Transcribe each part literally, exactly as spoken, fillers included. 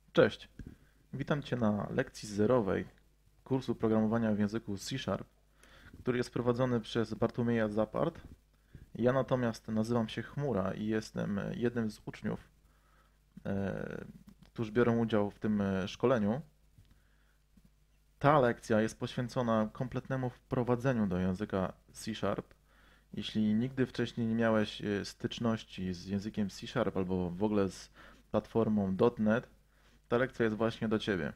Cześć, witam Cię na lekcji zerowej kursu programowania w języku C Sharp, który jest prowadzony przez Bartłomieja Zapart. Ja natomiast nazywam się Chmura i jestem jednym z uczniów, e, którzy biorą udział w tym e, szkoleniu. Ta lekcja jest poświęcona kompletnemu wprowadzeniu do języka C Sharp. Jeśli nigdy wcześniej nie miałeś e, styczności z językiem C Sharp albo w ogóle z platformą .dot net, ta lekcja jest właśnie do Ciebie.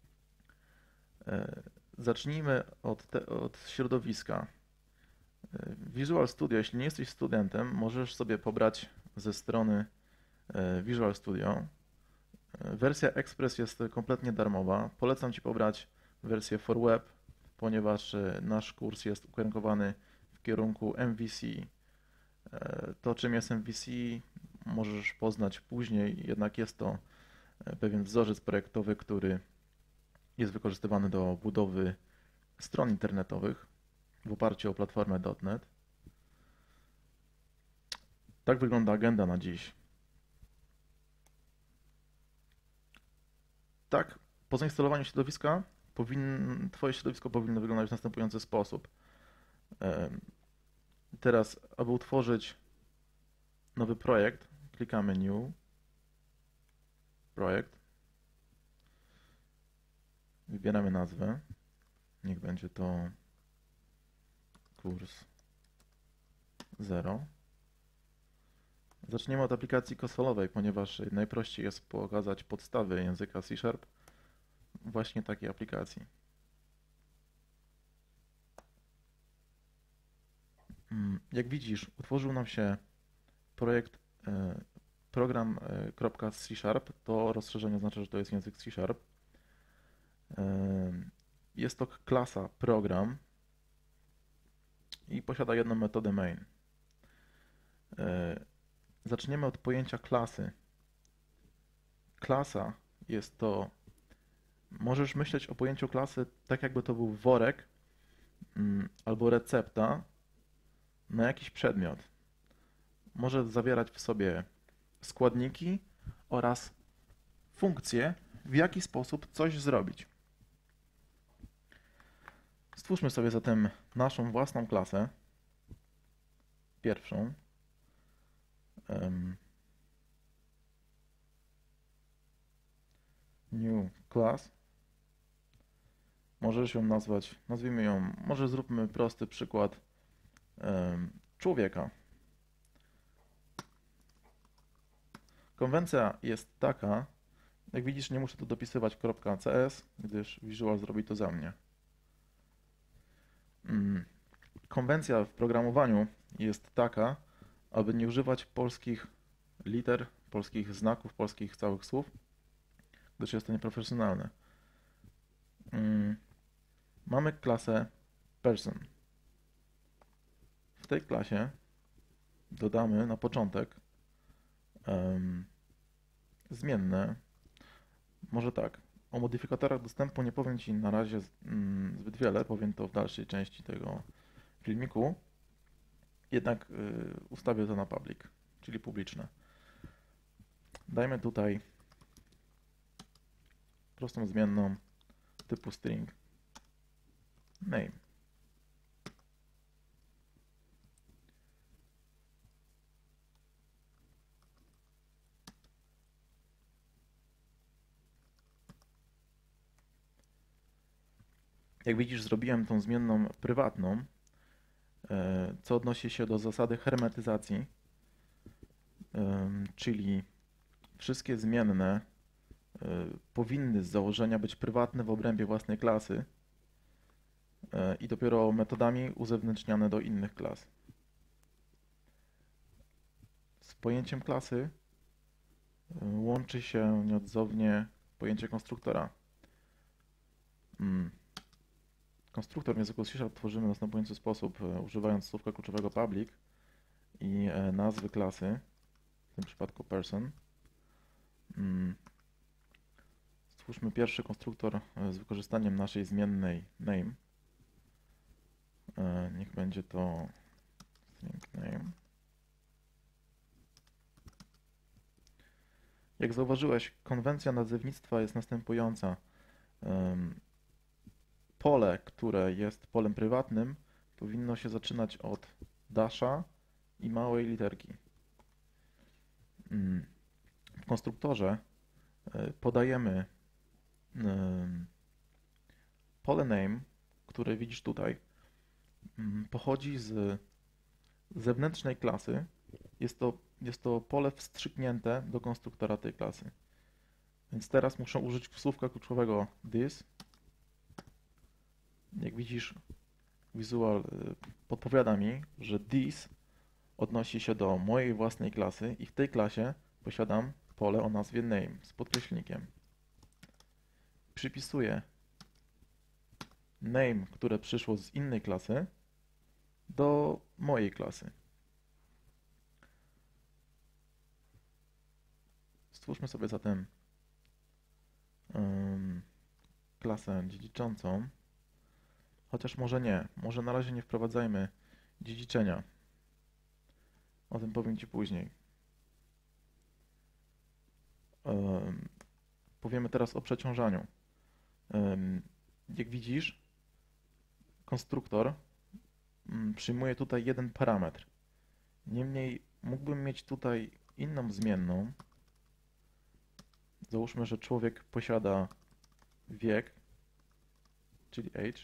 E, Zacznijmy od, te, od środowiska. E, Visual Studio, jeśli nie jesteś studentem, możesz sobie pobrać ze strony e, Visual Studio. E, Wersja Express jest kompletnie darmowa. Polecam Ci pobrać wersję for web, ponieważ e, nasz kurs jest ukierunkowany w kierunku M V C. E, To, czym jest M V C, możesz poznać później, jednak jest to e, pewien wzorzec projektowy, który jest wykorzystywany do budowy stron internetowych w oparciu o platformę .dot net. Tak wygląda agenda na dziś. Tak, po zainstalowaniu środowiska powin, Twoje środowisko powinno wyglądać w następujący sposób. Teraz, aby utworzyć nowy projekt, klikamy New, Projekt, wybieramy nazwę, niech będzie to kurs zero. Zaczniemy od aplikacji konsolowej, ponieważ najprościej jest pokazać podstawy języka C Sharp właśnie takiej aplikacji. Jak widzisz, utworzył nam się projekt program.c Sharp. To rozszerzenie oznacza, że to jest język C Sharp. Jest to klasa program i posiada jedną metodę main. Zaczniemy od pojęcia klasy. Klasa jest to, możesz myśleć o pojęciu klasy tak, jakby to był worek albo recepta na jakiś przedmiot. Może zawierać w sobie składniki oraz funkcje, w jaki sposób coś zrobić. Stwórzmy sobie zatem naszą własną klasę, pierwszą. New class. Możesz ją nazwać, nazwijmy ją, może zróbmy prosty przykład człowieka. Konwencja jest taka, jak widzisz, nie muszę tu dopisywać .cs, gdyż Visual zrobi to za mnie. Konwencja w programowaniu jest taka, aby nie używać polskich liter, polskich znaków, polskich całych słów, gdyż jest to nieprofesjonalne. Mamy klasę person. W tej klasie dodamy na początek um, zmienne. Może tak, o modyfikatorach dostępu nie powiem Ci na razie um, zbyt wiele, powiem to w dalszej części tego filmiku. Jednak y, ustawię to na public, czyli publiczne. Dajmy tutaj prostą zmienną typu string name. Jak widzisz, zrobiłem tą zmienną prywatną, co odnosi się do zasady hermetyzacji, czyli wszystkie zmienne powinny z założenia być prywatne w obrębie własnej klasy i dopiero metodami uzewnętrzniane do innych klas. Z pojęciem klasy łączy się nieodzownie pojęcie konstruktora. Konstruktor w języku C Sharp tworzymy w następujący sposób, używając słówka kluczowego public i nazwy klasy, w tym przypadku person. Stwórzmy pierwszy konstruktor z wykorzystaniem naszej zmiennej name. Niech będzie to string name. Jak zauważyłeś, konwencja nazewnictwa jest następująca. Pole, które jest polem prywatnym, powinno się zaczynać od dasha i małej literki. W konstruktorze podajemy pole name, które widzisz tutaj, pochodzi z zewnętrznej klasy. Jest to, jest to pole wstrzyknięte do konstruktora tej klasy. Więc teraz muszę użyć słówka kluczowego this. Jak widzisz, Visual podpowiada mi, że this odnosi się do mojej własnej klasy i w tej klasie posiadam pole o nazwie name z podkreślnikiem. Przypisuję name, które przyszło z innej klasy, do mojej klasy. Stwórzmy sobie zatem um, klasę dziedziczącą, chociaż może nie, może na razie nie wprowadzajmy dziedziczenia. O tym powiem Ci później. Um, powiemy teraz o przeciążaniu. Um, jak widzisz, konstruktor um, przyjmuje tutaj jeden parametr. Niemniej mógłbym mieć tutaj inną zmienną. Załóżmy, że człowiek posiada wiek, czyli age.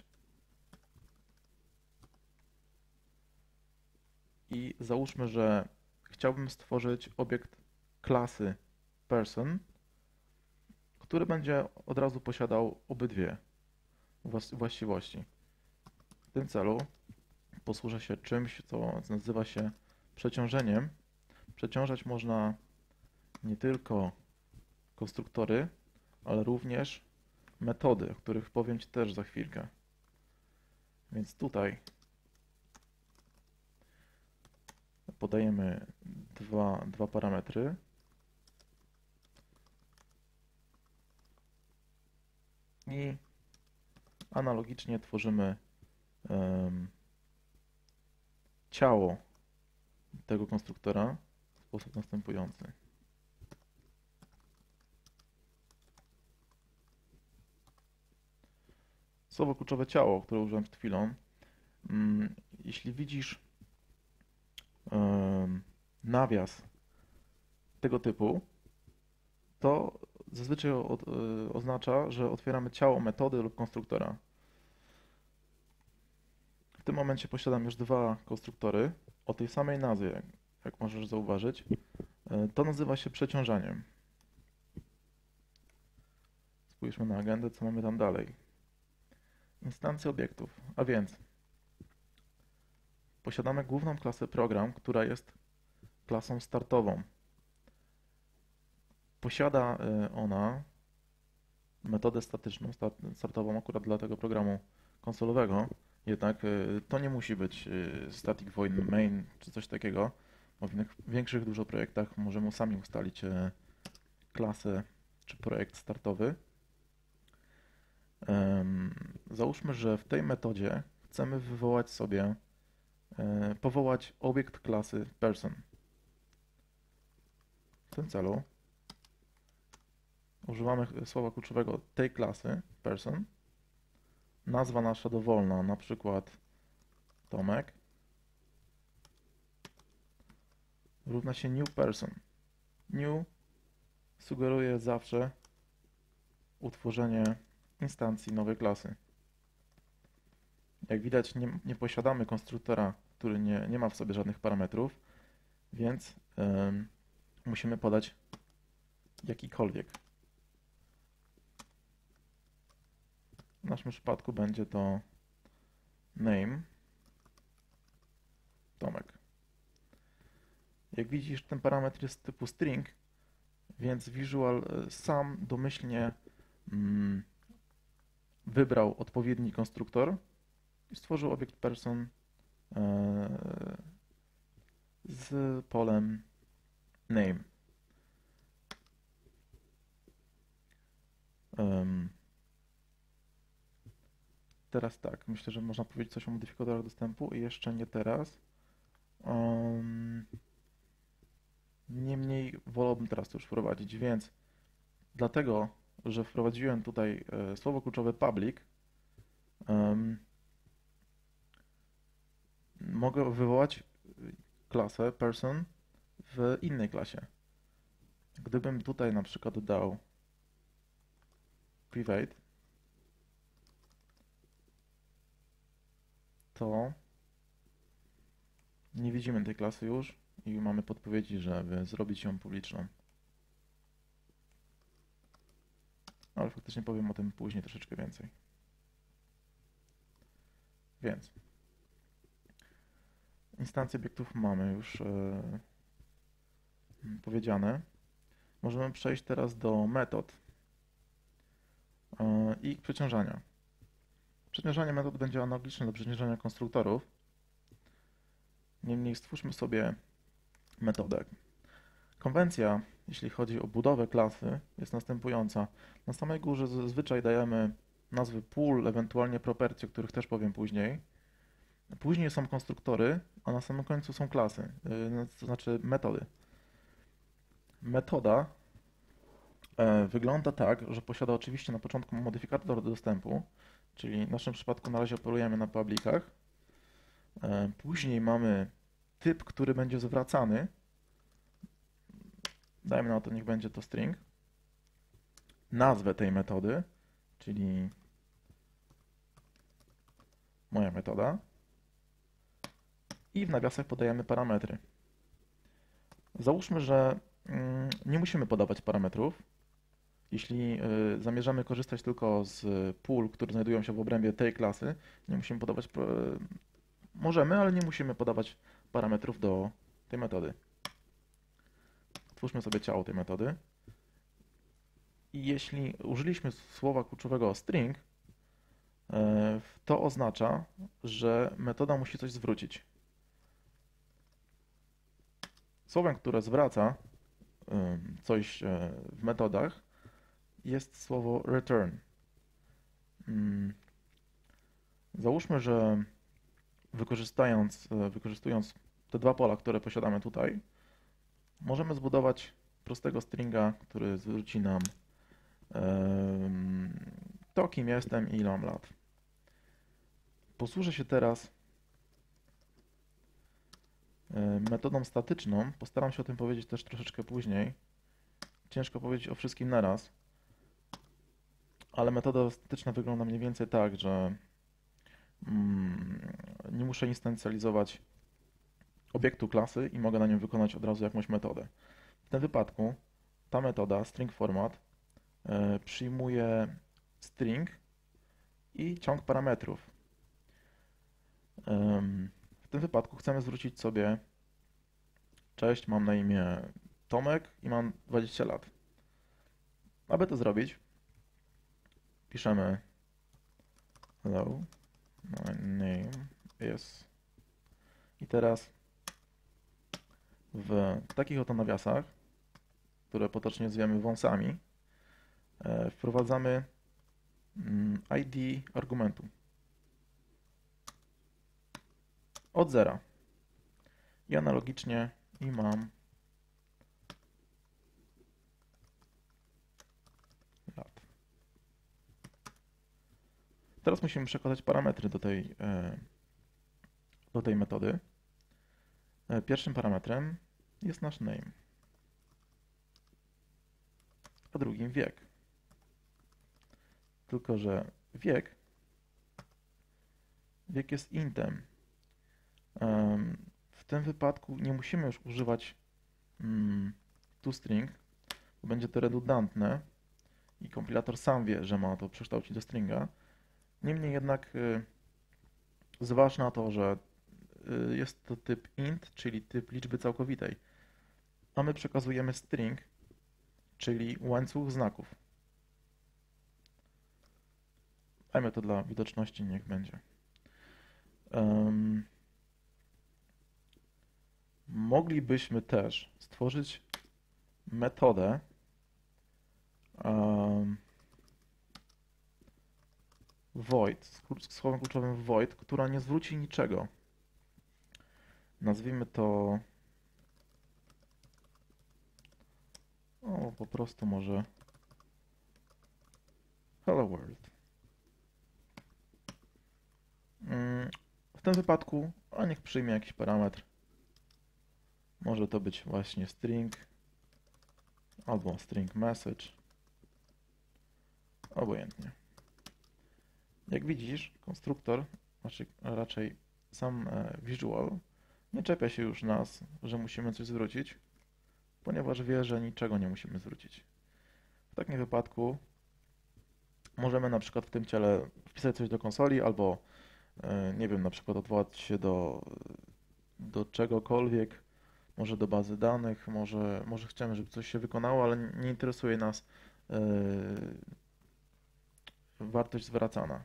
I załóżmy, że chciałbym stworzyć obiekt klasy person, który będzie od razu posiadał obydwie właściwości. W tym celu posłużę się czymś, co nazywa się przeciążeniem. Przeciążać można nie tylko konstruktory, ale również metody, o których powiem Ci też za chwilkę. Więc tutaj podajemy dwa, dwa parametry. I analogicznie tworzymy um, ciało tego konstruktora w sposób następujący. Słowo kluczowe ciało, które użyłem przed chwilą. Um, jeśli widzisz um, nawias tego typu, to zazwyczaj od, y, oznacza, że otwieramy ciało metody lub konstruktora. W tym momencie posiadam już dwa konstruktory o tej samej nazwie, jak, jak możesz zauważyć. Y, to nazywa się przeciążaniem. Spójrzmy na agendę, co mamy tam dalej. Instancje obiektów, a więc posiadamy główną klasę program, która jest klasą startową. Posiada ona metodę statyczną, startową akurat dla tego programu konsolowego, jednak to nie musi być static void main czy coś takiego. W większych dużo projektach możemy sami ustalić klasę czy projekt startowy. Załóżmy, że w tej metodzie chcemy wywołać sobie, powołać obiekt klasy person. W tym celu używamy słowa kluczowego tej klasy, person. Nazwa nasza dowolna, na przykład Tomek, równa się new person. New sugeruje zawsze utworzenie instancji nowej klasy. Jak widać, nie, nie posiadamy konstruktora, który nie, nie ma w sobie żadnych parametrów, więc ym, musimy podać jakikolwiek. W naszym przypadku będzie to name Tomek. Jak widzisz, ten parametr jest typu string, więc Visual sam domyślnie mm, wybrał odpowiedni konstruktor i stworzył obiekt person e, z polem name. Um, Teraz tak, myślę, że można powiedzieć coś o modyfikatorach dostępu i jeszcze nie teraz. Um, Niemniej wolałbym teraz to już wprowadzić, więc dlatego, że wprowadziłem tutaj e, słowo kluczowe public, em, mogę wywołać klasę person w innej klasie. Gdybym tutaj na przykład dał private, to nie widzimy tej klasy już i mamy podpowiedzi, żeby zrobić ją publiczną. Ale faktycznie powiem o tym później troszeczkę więcej. Więc instancje obiektów mamy już e, powiedziane. Możemy przejść teraz do metod e, i przeciążania. Przeciążanie metod będzie analogiczne do przeciążania konstruktorów. Niemniej stwórzmy sobie metodę. Konwencja, jeśli chodzi o budowę klasy, jest następująca. Na samej górze zazwyczaj dajemy nazwy pool, ewentualnie property, o których też powiem później. Później są konstruktory, a na samym końcu są klasy, to znaczy metody. Metoda wygląda tak, że posiada oczywiście na początku modyfikator do dostępu, czyli w naszym przypadku na razie operujemy na publicach. Później mamy typ, który będzie zwracany. Dajmy na to, niech będzie to string. Nazwę tej metody, czyli moja metoda. I w nawiasach podajemy parametry. Załóżmy, że nie musimy podawać parametrów. Jeśli zamierzamy korzystać tylko z pól, które znajdują się w obrębie tej klasy, nie musimy podawać, możemy, ale nie musimy podawać parametrów do tej metody. Twórzmy sobie ciało tej metody. I jeśli użyliśmy słowa kluczowego string, to oznacza, że metoda musi coś zwrócić. Słowem, które zwraca coś w metodach, jest słowo return. Załóżmy, że wykorzystując, wykorzystując te dwa pola, które posiadamy tutaj, możemy zbudować prostego stringa, który zwróci nam to, kim jestem i ile mam lat. Posłużę się teraz metodą statyczną. Postaram się o tym powiedzieć też troszeczkę później. Ciężko powiedzieć o wszystkim naraz, ale metoda statyczna wygląda mniej więcej tak, że nie muszę instancjalizować obiektu klasy i mogę na nim wykonać od razu jakąś metodę. W tym wypadku ta metoda string format przyjmuje string i ciąg parametrów. W tym wypadku chcemy zwrócić sobie: cześć, mam na imię Tomek i mam dwadzieścia lat. Aby to zrobić, piszemy hello, my name is i teraz w takich oto nawiasach, które potocznie zwiemy wąsami, wprowadzamy I D argumentu od zera i analogicznie i mam lat. Teraz musimy przekazać parametry do tej, do tej metody. Pierwszym parametrem jest nasz name, a drugim wiek. Tylko że wiek, wiek jest intem. W tym wypadku nie musimy już używać toString, bo będzie to redundantne i kompilator sam wie, że ma to przekształcić do stringa. Niemniej jednak zważ na to, że jest to typ int, czyli typ liczby całkowitej, a my przekazujemy string, czyli łańcuch znaków. Dajmy to dla widoczności, niech będzie. Um, moglibyśmy też stworzyć metodę um, void, z słowem kluczowym void, która nie zwróci niczego. Nazwijmy to albo po prostu może hello world. W tym wypadku, a niech przyjmie jakiś parametr. Może to być właśnie string albo string message. Obojętnie. Jak widzisz, konstruktor, znaczy raczej sam visual, nie czepia się już nas, że musimy coś zwrócić, ponieważ wie, że niczego nie musimy zwrócić. W takim wypadku możemy na przykład w tym ciele wpisać coś do konsoli albo, nie wiem, na przykład odwołać się do, do czegokolwiek, może do bazy danych, może, może chcemy, żeby coś się wykonało, ale nie interesuje nas yy, wartość zwracana.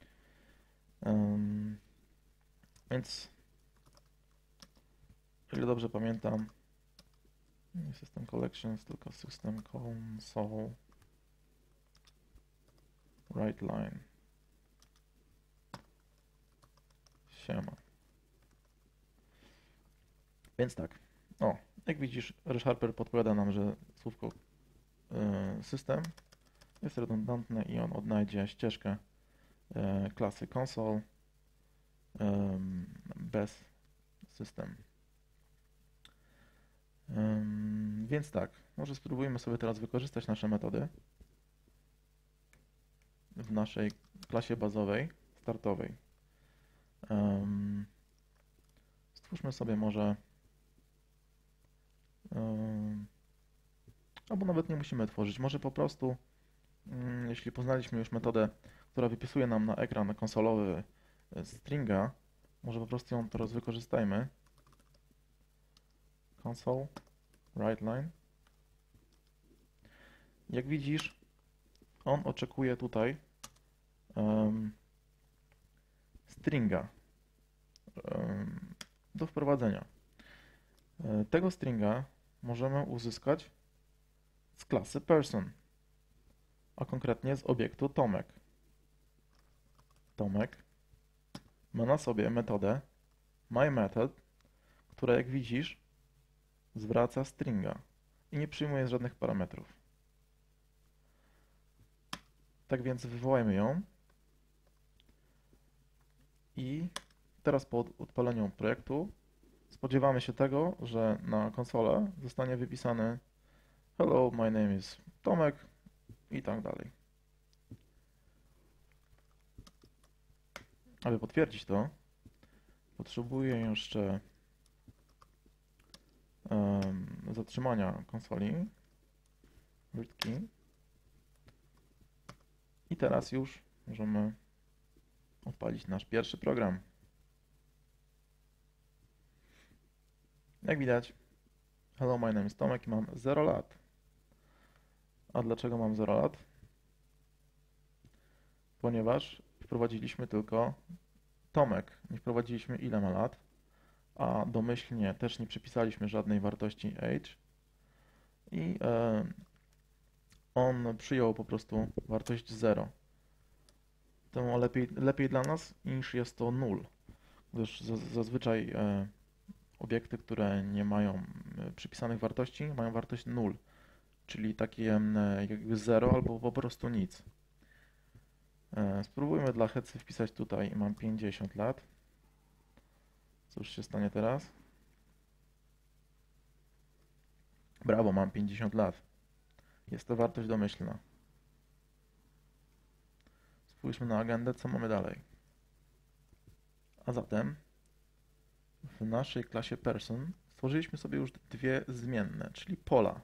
Um, więc, o ile dobrze pamiętam, nie system collections, tylko system console write line. Siema. Więc tak, o, jak widzisz, ReSharper podpowiada nam, że słówko y, system jest redundantne i on odnajdzie ścieżkę y, klasy console y, bez system. Y, więc tak, może spróbujmy sobie teraz wykorzystać nasze metody w naszej klasie bazowej, startowej. Y, stwórzmy sobie może albo nawet nie musimy tworzyć, może po prostu, jeśli poznaliśmy już metodę, która wypisuje nam na ekran konsolowy stringa, może po prostu ją teraz wykorzystajmy. Console writeLine. Jak widzisz, on oczekuje tutaj um, stringa um, do wprowadzenia. Tego stringa możemy uzyskać z klasy person, a konkretnie z obiektu Tomek. Tomek ma na sobie metodę myMethod, która, jak widzisz, zwraca stringa i nie przyjmuje żadnych parametrów. Tak więc wywołajmy ją i teraz po odpaleniu projektu spodziewamy się tego, że na konsolę zostanie wypisany hello, my name is Tomek i tak dalej. Aby potwierdzić to, potrzebuję jeszcze um, zatrzymania konsoli root key i teraz już możemy odpalić nasz pierwszy program. Jak widać, hello, my name is Tomek i mam zero lat. A dlaczego mam zero lat? Ponieważ wprowadziliśmy tylko Tomek, nie wprowadziliśmy ile ma lat, a domyślnie też nie przypisaliśmy żadnej wartości age i e, on przyjął po prostu wartość zero. To lepiej, lepiej dla nas niż jest to null, gdyż zazwyczaj e, obiekty, które nie mają przypisanych wartości, mają wartość null, czyli takie jakby zero albo po prostu nic. Spróbujmy dla Hecy wpisać tutaj, mam pięćdziesiąt lat. Cóż się stanie teraz? Brawo, mam pięćdziesiąt lat. Jest to wartość domyślna. Spójrzmy na agendę, co mamy dalej. A zatem w naszej klasie person stworzyliśmy sobie już dwie zmienne, czyli pola.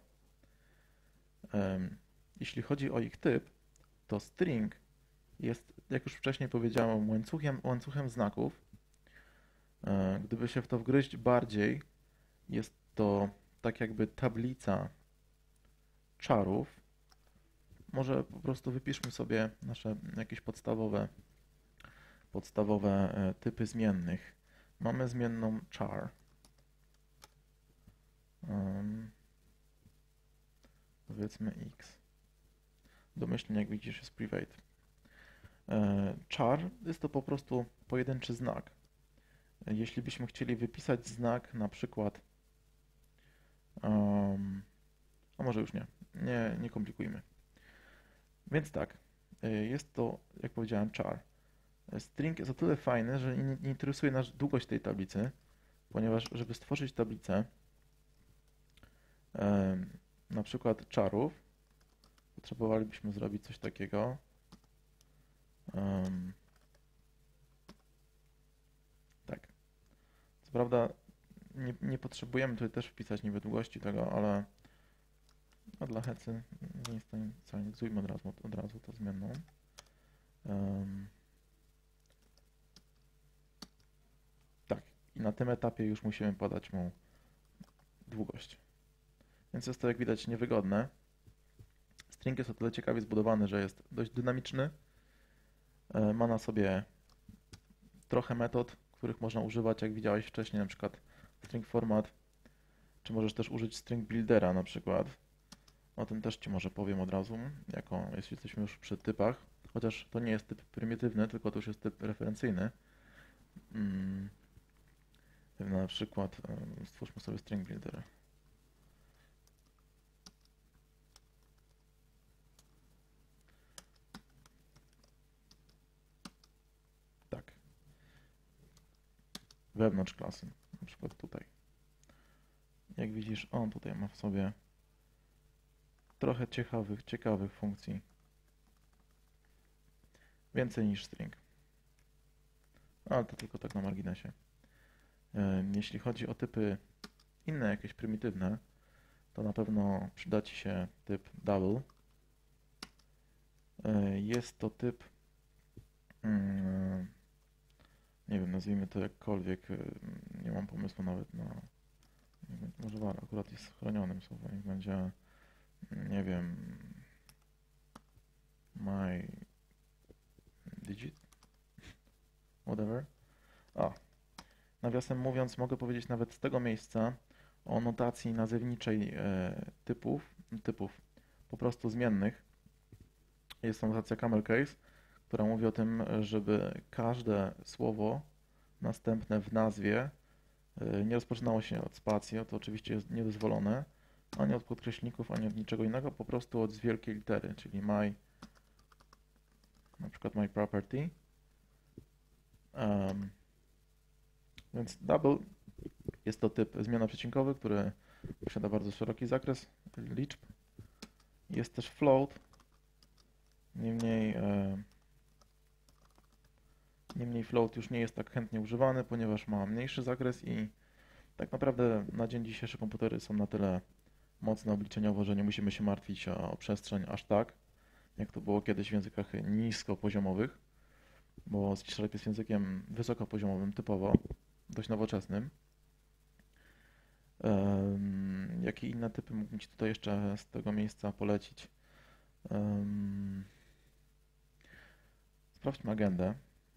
Jeśli chodzi o ich typ, to string jest, jak już wcześniej powiedziałem, łańcuchem, łańcuchem znaków. Gdyby się w to wgryźć bardziej, jest to tak jakby tablica czarów. Może po prostu wypiszmy sobie nasze jakieś podstawowe, podstawowe typy zmiennych. Mamy zmienną char. Um, powiedzmy x. Domyślnie, jak widzisz, jest private. E, char jest to po prostu pojedynczy znak. Jeśli byśmy chcieli wypisać znak, na przykład, um, a może już nie, nie, nie komplikujmy. Więc tak, jest to, jak powiedziałem, char. String jest o tyle fajny, że nie, nie interesuje nas długość tej tablicy, ponieważ żeby stworzyć tablicę na przykład charów, potrzebowalibyśmy zrobić coś takiego. Um, tak. Co prawda nie, nie potrzebujemy tutaj też wpisać niby długości tego, ale no dla hecy nie jest to inicjalizujmy od razu, od razu to zmienną. Um, tak. I na tym etapie już musimy podać mu długość. Więc jest to, jak widać, niewygodne. String jest o tyle ciekawie zbudowany, że jest dość dynamiczny. Ma na sobie trochę metod, których można używać, jak widziałeś wcześniej, na przykład string format, czy możesz też użyć string buildera na przykład. O tym też Ci może powiem od razu, jako, jeśli jesteśmy już przy typach, chociaż to nie jest typ prymitywny, tylko to już jest typ referencyjny. Hmm. Na przykład stwórzmy sobie string builder. Wewnątrz klasy, na przykład tutaj. Jak widzisz, on tutaj ma w sobie trochę ciekawych, ciekawych funkcji. Więcej niż string. Ale to tylko tak na marginesie. Jeśli chodzi o typy inne, jakieś prymitywne, to na pewno przyda Ci się typ double. Jest to typ, nie wiem, nazwijmy to jakkolwiek, nie mam pomysłu nawet na, może akurat jest chronionym słowem, niech będzie, nie wiem, my digit, whatever. O, nawiasem mówiąc, mogę powiedzieć nawet z tego miejsca o notacji nazewniczej e, typów, typów po prostu zmiennych. Jest to notacja camel case, która mówi o tym, żeby każde słowo następne w nazwie e, nie rozpoczynało się od spacji, to oczywiście jest niedozwolone, ani od podkreślników, ani od niczego innego, po prostu od z wielkiej litery, czyli my, na przykład my property. Um, więc double jest to typ zmiennoprzecinkowy, który posiada bardzo szeroki zakres liczb. Jest też float, niemniej, e, niemniej float już nie jest tak chętnie używany, ponieważ ma mniejszy zakres i tak naprawdę na dzień dzisiejszy komputery są na tyle mocne obliczeniowo, że nie musimy się martwić o, o przestrzeń aż tak, jak to było kiedyś w językach niskopoziomowych, bo C Sharp jest językiem wysokopoziomowym typowo, dość nowoczesnym. Um, jakie inne typy mógłbym Ci tutaj jeszcze z tego miejsca polecić? Um, sprawdźmy agendę.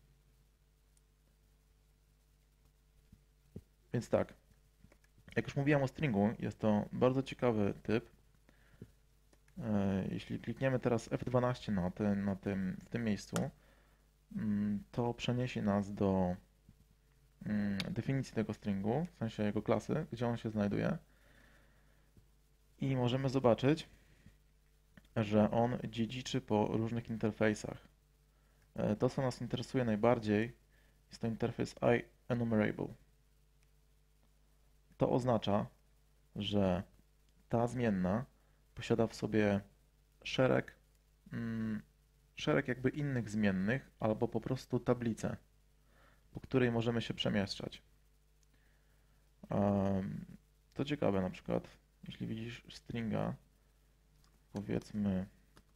Więc tak, jak już mówiłem o stringu, jest to bardzo ciekawy typ. Jeśli klikniemy teraz F dwanaście na, ten, na tym, w tym miejscu, to przeniesie nas do definicji tego stringu, w sensie jego klasy, gdzie on się znajduje. I możemy zobaczyć, że on dziedziczy po różnych interfejsach. To, co nas interesuje najbardziej, jest to interfejs IEnumerable. To oznacza, że ta zmienna posiada w sobie szereg, mm, szereg jakby innych zmiennych, albo po prostu tablicę, po której możemy się przemieszczać. Um, to ciekawe, na przykład, jeśli widzisz stringa, powiedzmy,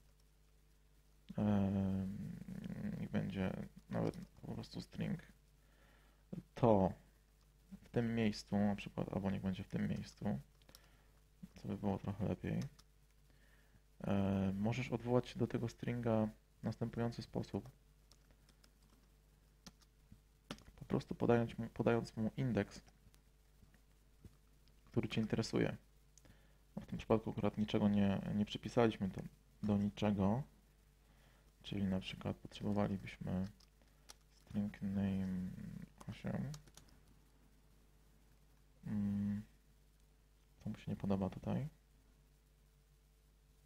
um, niech będzie nawet po prostu string, to w tym miejscu, na przykład, albo niech będzie w tym miejscu, co by było trochę lepiej, e, możesz odwołać się do tego stringa w następujący sposób. Po prostu podając mu, podając mu indeks, który Cię interesuje. W tym przypadku akurat niczego nie, nie przypisaliśmy do, do niczego, czyli na przykład potrzebowalibyśmy string name osiem. To mu się nie podoba tutaj.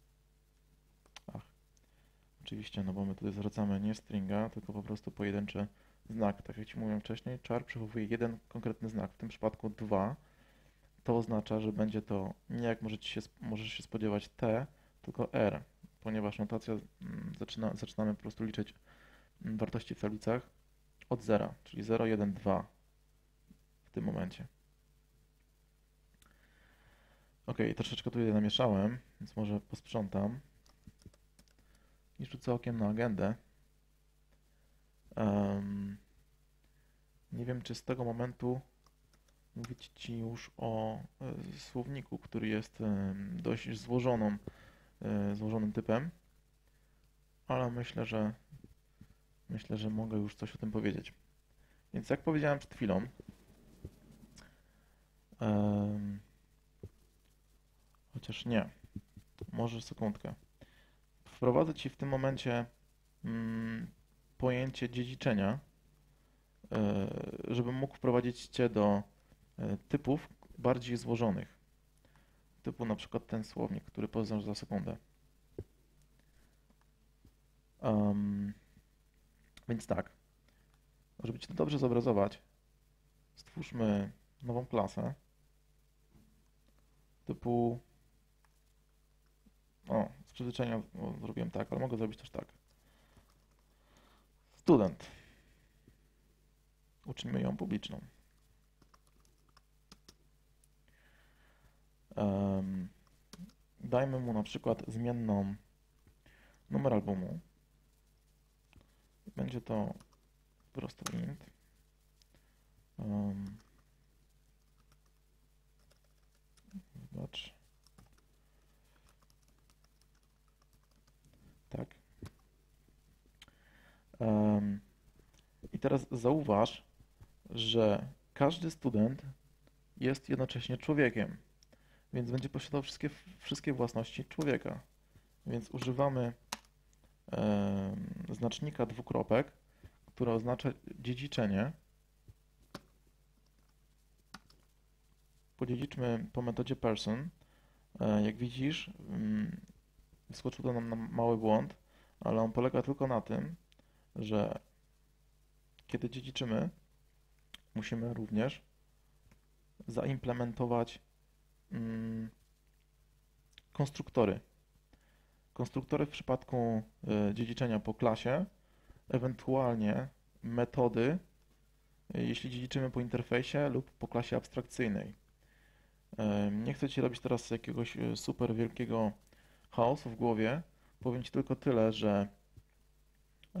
Oczywiście, no bo my tutaj zwracamy nie stringa, tylko po prostu pojedynczy znak. Tak jak Ci mówiłem wcześniej, char przechowuje jeden konkretny znak, w tym przypadku dwa. To oznacza, że będzie to nie jak możecie się, możesz się spodziewać T, tylko R, ponieważ notacja mm, zaczyna, zaczynamy po prostu liczyć mm, wartości w tablicach od zera, czyli zero, jeden, dwa w tym momencie. Ok, troszeczkę tutaj namieszałem, więc może posprzątam i rzucę okiem na agendę. Um, nie wiem, czy z tego momentu mówić Ci już o y, słowniku, który jest y, dość złożoną, y, złożonym typem, ale myślę, że myślę, że mogę już coś o tym powiedzieć. Więc jak powiedziałem przed chwilą, um, chociaż nie, może sekundkę. Wprowadzę Ci w tym momencie mm, pojęcie dziedziczenia, y, żebym mógł wprowadzić Cię do y, typów bardziej złożonych. Typu na przykład ten słownik, który poznasz za sekundę. Um, więc tak, żeby Ci to dobrze zobrazować, stwórzmy nową klasę typu, o, z przyzwyczajenia o, zrobiłem tak, ale mogę zrobić też tak. Student. Uczyńmy ją publiczną. Um, dajmy mu na przykład zmienną numer albumu. Będzie to po prostu int. Um, zobacz. Tak. Um, I teraz zauważ, że każdy student jest jednocześnie człowiekiem, więc będzie posiadał wszystkie, wszystkie własności człowieka. Więc używamy e, znacznika dwukropek, które oznacza dziedziczenie. Podziedziczmy po metodzie person. E, jak widzisz, mm, wyskoczył to nam na mały błąd, ale on polega tylko na tym, że kiedy dziedziczymy, musimy również zaimplementować mm, konstruktory. Konstruktory w przypadku y, dziedziczenia po klasie, ewentualnie metody, y, jeśli dziedziczymy po interfejsie lub po klasie abstrakcyjnej. Y, nie chcę Ci robić teraz jakiegoś y, super wielkiego chaosu w głowie. Powiem Ci tylko tyle, że y,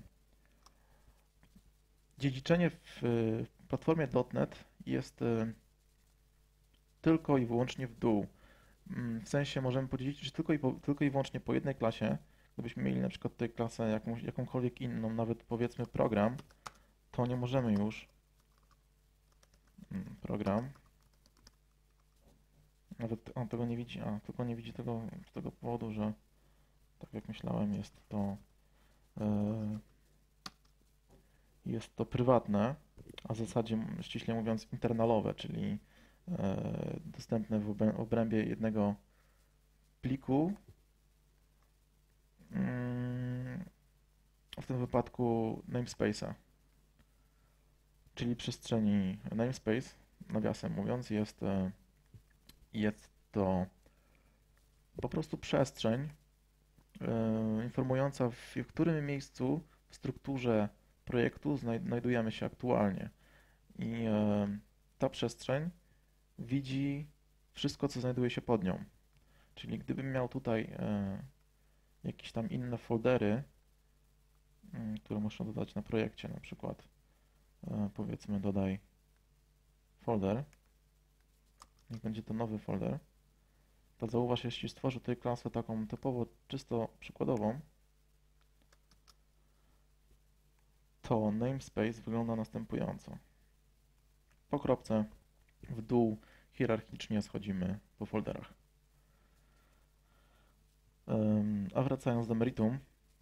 dziedziczenie w y, platformie .dot net jest y, tylko i wyłącznie w dół. W sensie możemy podziedziczyć tylko i, po, tylko i wyłącznie po jednej klasie. Gdybyśmy mieli na przykład tutaj klasę jakąś, jakąkolwiek inną, nawet powiedzmy program, to nie możemy już program, nawet on tego nie widzi, a tylko nie widzi tego z tego powodu, że tak jak myślałem, jest to yy, jest to prywatne, a w zasadzie ściśle mówiąc internalowe, czyli yy, dostępne w obrębie jednego pliku, w tym wypadku namespace'a, czyli przestrzeni namespace, nawiasem mówiąc, jest, jest to po prostu przestrzeń informująca, w którym miejscu w strukturze projektu znajdujemy się aktualnie. I ta przestrzeń widzi wszystko, co znajduje się pod nią. Czyli gdybym miał tutaj jakieś tam inne foldery, które muszę dodać na projekcie, na przykład powiedzmy dodaj folder, niech będzie to nowy folder, to zauważ, jeśli stworzę tutaj klasę taką typowo czysto przykładową, to namespace wygląda następująco. Po kropce w dół hierarchicznie schodzimy po folderach. A wracając do meritum,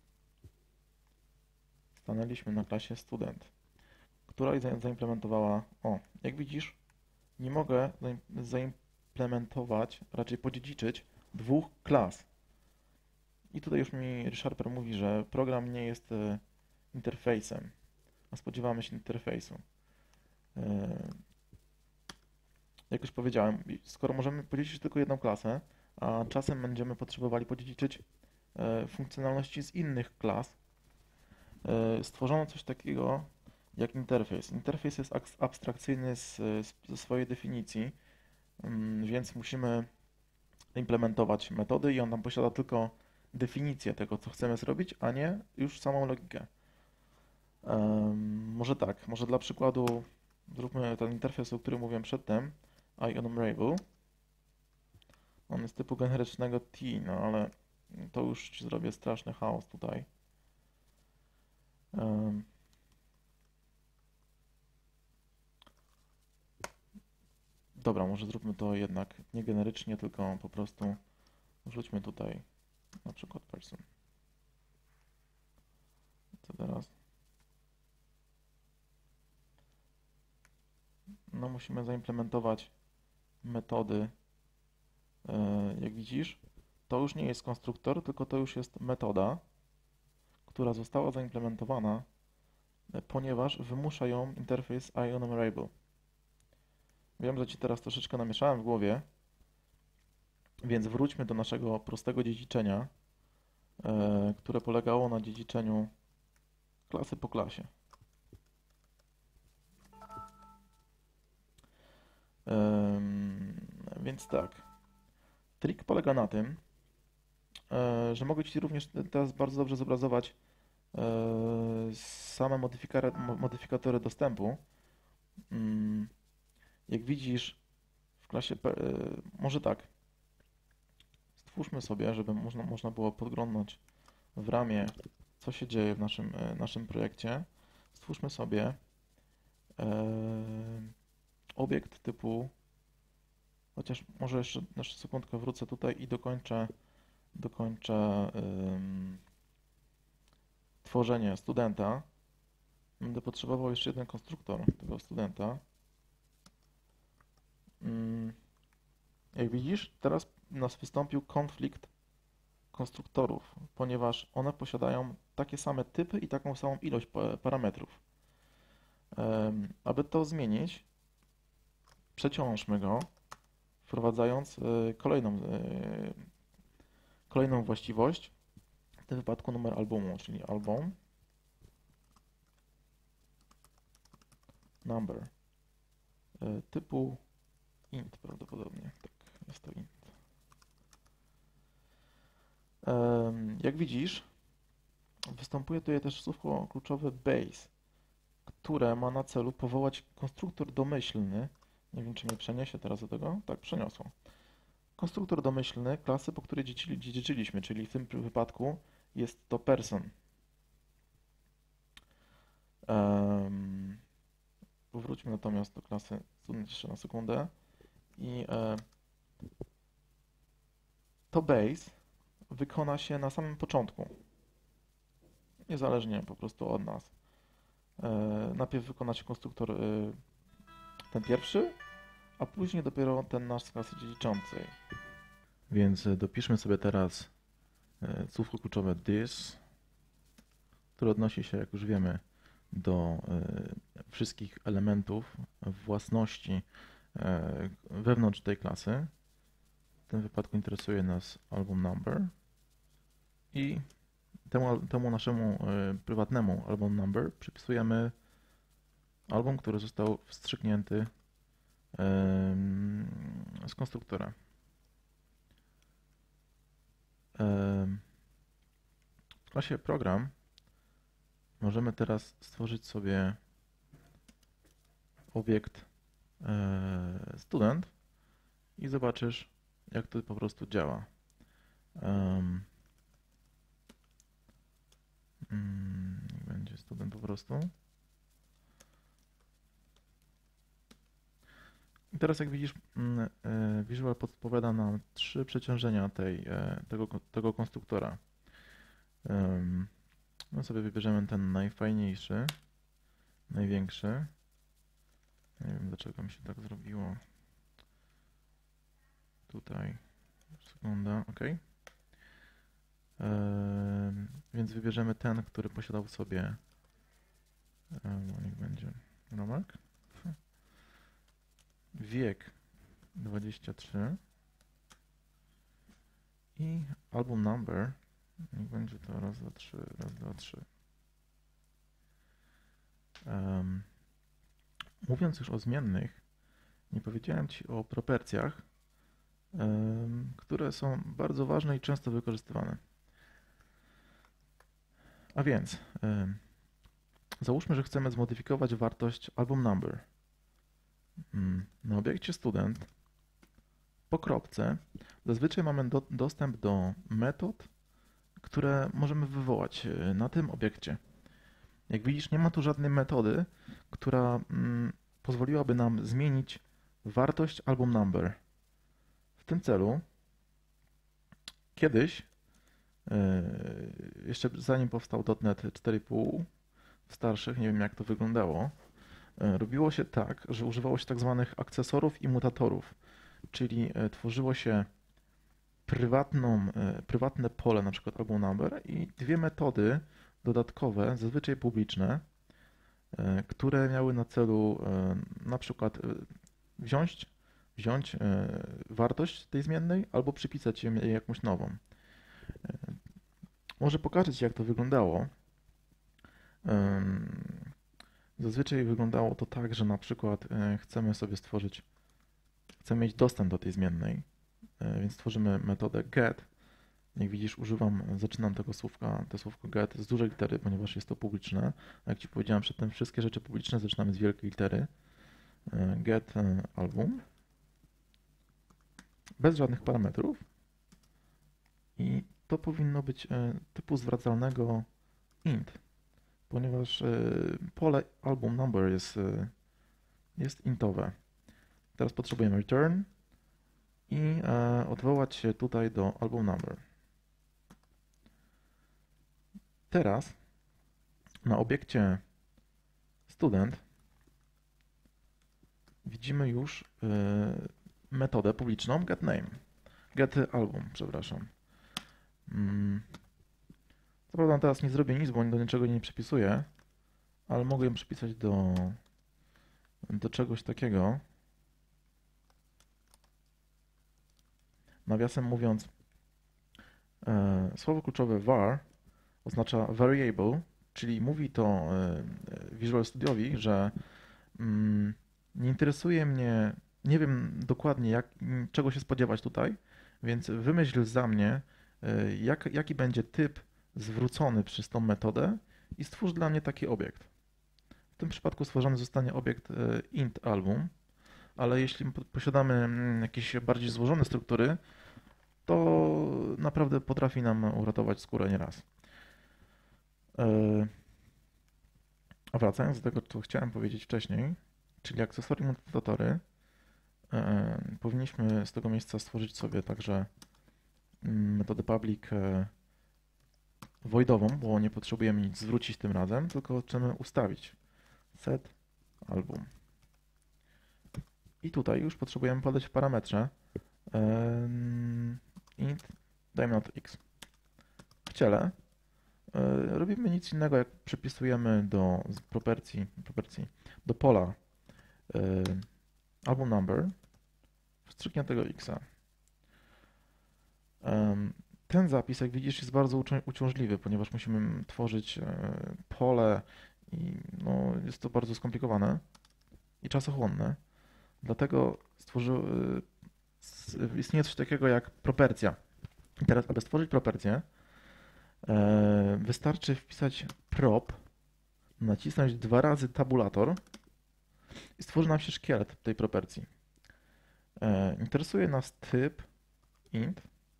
stanęliśmy na klasie student, która zaimplementowała, o, jak widzisz, nie mogę zaimplementować, raczej podziedziczyć dwóch klas. I tutaj już mi ReSharper mówi, że program nie jest e, interfejsem, a spodziewamy się interfejsu. E, Jak już powiedziałem, skoro możemy podziedziczyć tylko jedną klasę, a czasem będziemy potrzebowali podziedziczyć e, funkcjonalności z innych klas, e, stworzono coś takiego jak interfejs. Interfejs jest abstrakcyjny z, z, ze swojej definicji, mm, więc musimy implementować metody i on tam posiada tylko definicję tego, co chcemy zrobić, a nie już samą logikę. Um, może tak, może dla przykładu zróbmy ten interfejs, o którym mówiłem przedtem, IEnumerable. On jest typu generycznego T, no ale to już ci zrobię straszny chaos tutaj. Um, dobra, może zróbmy to jednak nie generycznie, tylko po prostu wrzućmy tutaj na przykład person. Co teraz? No musimy zaimplementować metody. Jak widzisz, to już nie jest konstruktor, tylko to już jest metoda, która została zaimplementowana, ponieważ wymusza ją interfejs IEnumerable. Wiem, że ci teraz troszeczkę namieszałem w głowie, więc wróćmy do naszego prostego dziedziczenia, które polegało na dziedziczeniu klasy po klasie. Więc tak, trik polega na tym, że mogę Ci również teraz bardzo dobrze zobrazować same modyfikatory dostępu. Jak widzisz w klasie, może tak, stwórzmy sobie, żeby można, można było podglądnąć w ramie, co się dzieje w naszym, naszym projekcie. Stwórzmy sobie obiekt typu, chociaż może jeszcze, jeszcze sekundkę wrócę tutaj i dokończę, dokończę um, tworzenie studenta. Będę potrzebował jeszcze jeden konstruktor tego studenta. Um, jak widzisz, teraz u nas wystąpił konflikt konstruktorów, ponieważ one posiadają takie same typy i taką samą ilość parametrów. Um, aby to zmienić, przeciążmy go, wprowadzając y, kolejną, y, kolejną właściwość, w tym wypadku numer albumu, czyli album number y, typu int prawdopodobnie, tak, jest to int. Y, jak widzisz, występuje tutaj też słówko kluczowe base, które ma na celu powołać konstruktor domyślny. Nie wiem, czy mnie przeniesie teraz do tego. Tak, przeniosło. Konstruktor domyślny klasy, po której dziedziczyliśmy, czyli w tym wypadku jest to person. Um, powróćmy natomiast do klasy student jeszcze na sekundę. I e, to base wykona się na samym początku. Niezależnie po prostu od nas. E, najpierw wykona się konstruktor e, ten pierwszy, a później dopiero ten nasz z klasy dziedziczącej. Więc dopiszmy sobie teraz słówko kluczowe this, które odnosi się, jak już wiemy, do wszystkich elementów własności wewnątrz tej klasy. W tym wypadku interesuje nas album number i temu, temu naszemu prywatnemu album number przypisujemy album, który został wstrzyknięty z konstruktora. W klasie program możemy teraz stworzyć sobie obiekt student i zobaczysz, jak to po prostu działa. Niech będzie student po prostu. I teraz, jak widzisz, Visual podpowiada nam trzy przeciążenia tej, tego, tego konstruktora. My sobie wybierzemy ten najfajniejszy, największy. Nie wiem, dlaczego mi się tak zrobiło. Tutaj, sekunda, ok. Więc wybierzemy ten, który posiadał w sobie, niech będzie numerek, wiek dwadzieścia trzy i album number, niech będzie to raz, dwa, trzy, raz, dwa, trzy. Um, mówiąc już o zmiennych, nie powiedziałem Ci o proporcjach, um, które są bardzo ważne i często wykorzystywane. A więc, um, załóżmy, że chcemy zmodyfikować wartość album number. Um, na obiekcie student po kropce zazwyczaj mamy do, dostęp do metod, które możemy wywołać na tym obiekcie. Jak widzisz, nie ma tu żadnej metody, która mm, pozwoliłaby nam zmienić wartość album number. W tym celu kiedyś, yy, jeszcze zanim powstał .NET cztery i pół, w starszych, nie wiem jak to wyglądało, yy, robiło się tak, że używało się tak zwanych akcesorów i mutatorów, czyli yy, tworzyło się prywatną, yy, prywatne pole, na przykład album number i dwie metody dodatkowe, zazwyczaj publiczne, które miały na celu na przykład wziąć, wziąć wartość tej zmiennej albo przypisać jej jakąś nową. Może pokażę Ci, jak to wyglądało. Zazwyczaj wyglądało to tak, że na przykład chcemy sobie stworzyć, chcemy mieć dostęp do tej zmiennej, więc tworzymy metodę get. Jak widzisz, używam, zaczynam tego słówka, to słówko get z dużej litery, ponieważ jest to publiczne. Jak Ci powiedziałem przedtem, wszystkie rzeczy publiczne zaczynamy z wielkiej litery. Get album. Bez żadnych parametrów. I to powinno być typu zwracalnego int, ponieważ pole album number jest, jest intowe. Teraz potrzebujemy return i odwołać się tutaj do album number. Teraz na obiekcie student widzimy już metodę publiczną getName, getAlbum, przepraszam. Co prawda teraz nie zrobię nic, bo do niczego nie przypisuję, ale mogę ją przypisać do, do czegoś takiego. Nawiasem mówiąc, słowo kluczowe var oznacza variable, czyli mówi to Visual Studiowi, że nie interesuje mnie, nie wiem dokładnie jak, czego się spodziewać tutaj, więc wymyśl za mnie, jak, jaki będzie typ zwrócony przez tą metodę i stwórz dla mnie taki obiekt. W tym przypadku stworzony zostanie obiekt int album, ale jeśli posiadamy jakieś bardziej złożone struktury, to naprawdę potrafi nam uratować skórę nieraz. A wracając do tego, co chciałem powiedzieć wcześniej, czyli akcesoria i mutatory, powinniśmy z tego miejsca stworzyć sobie także metodę public voidową, bo nie potrzebujemy nic zwrócić tym razem, tylko chcemy ustawić set album. I tutaj już potrzebujemy podać w parametrze int dajmy na to x. W ciele robimy nic innego, jak przypisujemy do propercji, propercji do pola album number wstrzykniętego xa. Ten zapis, jak widzisz, jest bardzo uciążliwy, ponieważ musimy tworzyć pole i no, jest to bardzo skomplikowane i czasochłonne. Dlatego stworzy, istnieje coś takiego jak proporcja. I teraz, aby stworzyć proporcję, wystarczy wpisać prop, nacisnąć dwa razy tabulator i stworzy nam się szkielet tej proporcji. Interesuje nas typ int.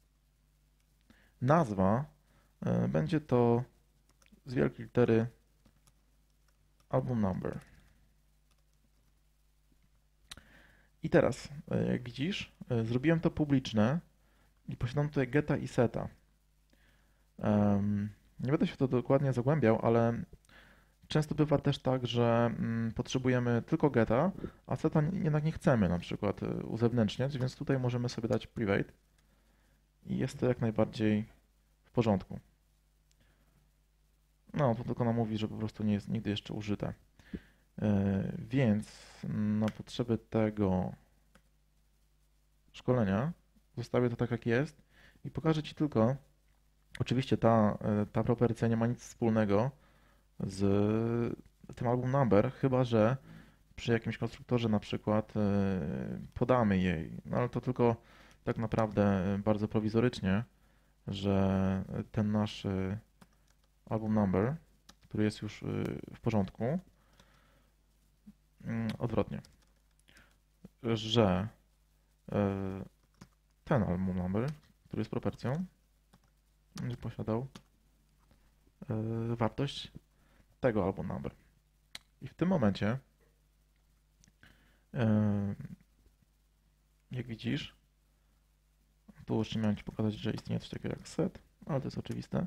Nazwa będzie to z wielkiej litery album number. I teraz, jak widzisz, zrobiłem to publiczne i posiadam tutaj geta i seta. Nie będę się w to dokładnie zagłębiał, ale często bywa też tak, że potrzebujemy tylko geta, a seta jednak nie chcemy na przykład uzewnętrzniać, więc tutaj możemy sobie dać private i jest to jak najbardziej w porządku. No, to tylko nam mówi, że po prostu nie jest nigdy jeszcze użyte. E, Więc na potrzeby tego szkolenia zostawię to tak, jak jest i pokażę Ci tylko, oczywiście ta, e, ta proporcja nie ma nic wspólnego z tym album number, chyba że przy jakimś konstruktorze na przykład e, podamy jej, no ale to tylko tak naprawdę bardzo prowizorycznie, że ten nasz e, album number, który jest już e, w porządku, mm, odwrotnie, że e, ten album number, który jest proporcją, będzie posiadał e, wartość tego album number. I w tym momencie, e, jak widzisz, tu jeszcze miałem Ci pokazać, że istnieje coś takiego jak set, ale to jest oczywiste.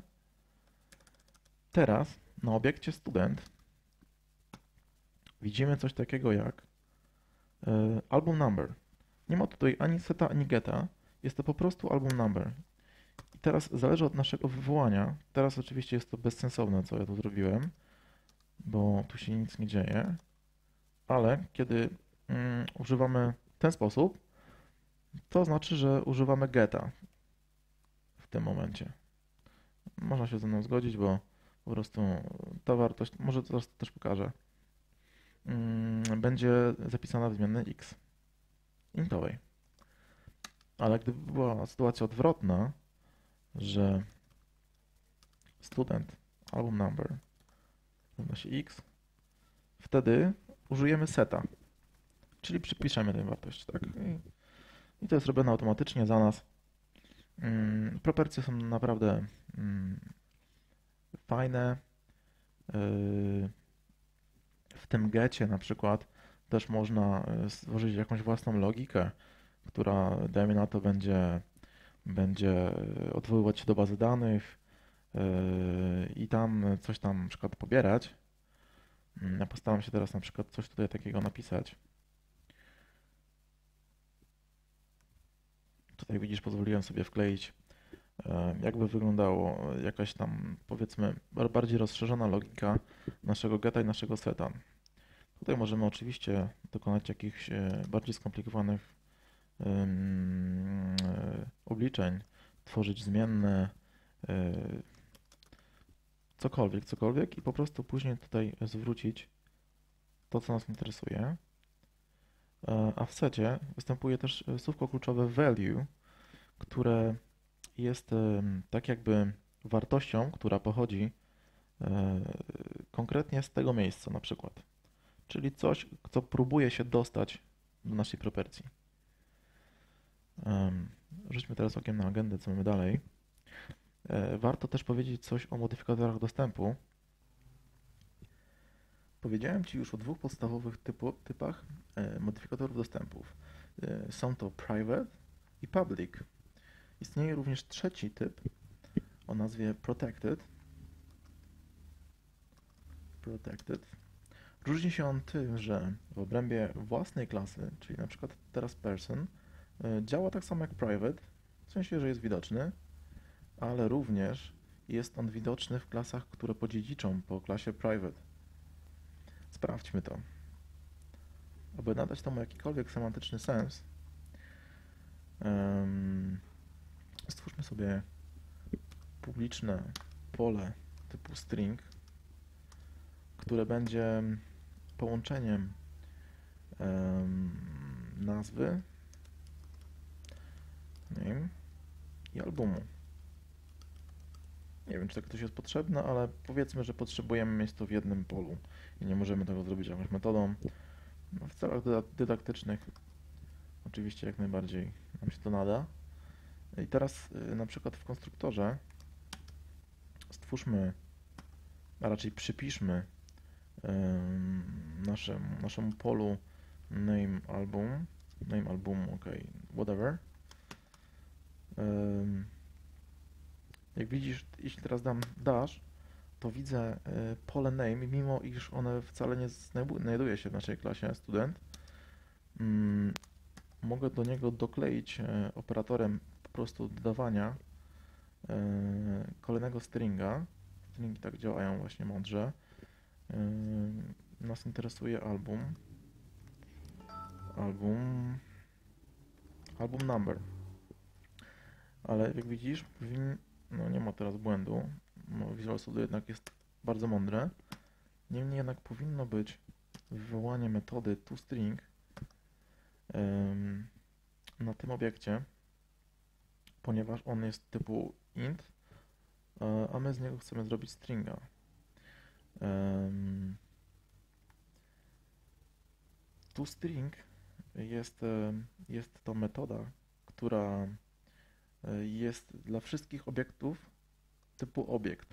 Teraz na obiekcie student widzimy coś takiego jak e, album number. Nie ma tutaj ani seta, ani geta. Jest to po prostu album number. I teraz zależy od naszego wywołania. Teraz oczywiście jest to bezsensowne, co ja tu zrobiłem, bo tu się nic nie dzieje. Ale kiedy mm, używamy w ten sposób, to znaczy, że używamy geta w tym momencie. Można się ze mną zgodzić, bo po prostu ta wartość, może teraz też pokażę, mm, będzie zapisana w zmiennej x intowej. Ale gdyby była sytuacja odwrotna, że student album number równa się x, wtedy użyjemy seta, czyli przypiszemy tę wartość, tak? I, i to jest robione automatycznie za nas. Mm, proporcje są naprawdę mm, fajne. Yy, w tym getcie na przykład też można stworzyć jakąś własną logikę, która, dajmy na to, będzie, będzie odwoływać się do bazy danych yy, i tam coś tam na przykład pobierać. Ja postaram się teraz na przykład coś tutaj takiego napisać. Tutaj widzisz, pozwoliłem sobie wkleić, jakby wyglądało jakaś tam, powiedzmy, bardziej rozszerzona logika naszego geta i naszego seta. Tutaj możemy oczywiście dokonać jakichś bardziej skomplikowanych um, obliczeń, tworzyć zmienne, cokolwiek, cokolwiek i po prostu później tutaj zwrócić to, co nas interesuje. A w secie występuje też słówko kluczowe value, które jest tak jakby wartością, która pochodzi konkretnie z tego miejsca na przykład. Czyli coś, co próbuje się dostać do naszej proporcji. Rzućmy teraz okiem na agendę, co mamy dalej. Warto też powiedzieć coś o modyfikatorach dostępu. Powiedziałem Ci już o dwóch podstawowych typu, typach modyfikatorów dostępów. Są to private i public. Istnieje również trzeci typ o nazwie protected. Protected. Różni się on tym, że w obrębie własnej klasy, czyli na przykład teraz person, działa tak samo jak private, w sensie, że jest widoczny, ale również jest on widoczny w klasach, które podziedziczą po klasie private. Sprawdźmy to. Aby nadać temu jakikolwiek semantyczny sens, um, stwórzmy sobie publiczne pole typu string, które będzie połączeniem um, nazwy, name i albumu. Nie wiem, czy tak ktoś jest potrzebne, ale powiedzmy, że potrzebujemy mieć to w jednym polu i nie możemy tego zrobić jakąś metodą. No, w celach dydaktycznych oczywiście jak najbardziej nam się to nada. I teraz na przykład w konstruktorze stwórzmy, a raczej przypiszmy naszemu, naszemu polu name album, name albumu, ok, whatever. Jak widzisz, jeśli teraz dam dash, to widzę pole name, mimo iż one wcale nie znajduje się w naszej klasie student. Mogę do niego dokleić operatorem po prostu dodawania kolejnego stringa. Stringi tak działają właśnie mądrze. Nas interesuje album. Album. Album number. Ale jak widzisz, powin... no nie ma teraz błędu. No, Visual Studio jednak jest bardzo mądre. Niemniej jednak powinno być wywołanie metody toString na tym obiekcie, ponieważ on jest typu int, a my z niego chcemy zrobić stringa. ToString jest, jest to metoda, która jest dla wszystkich obiektów typu obiekt.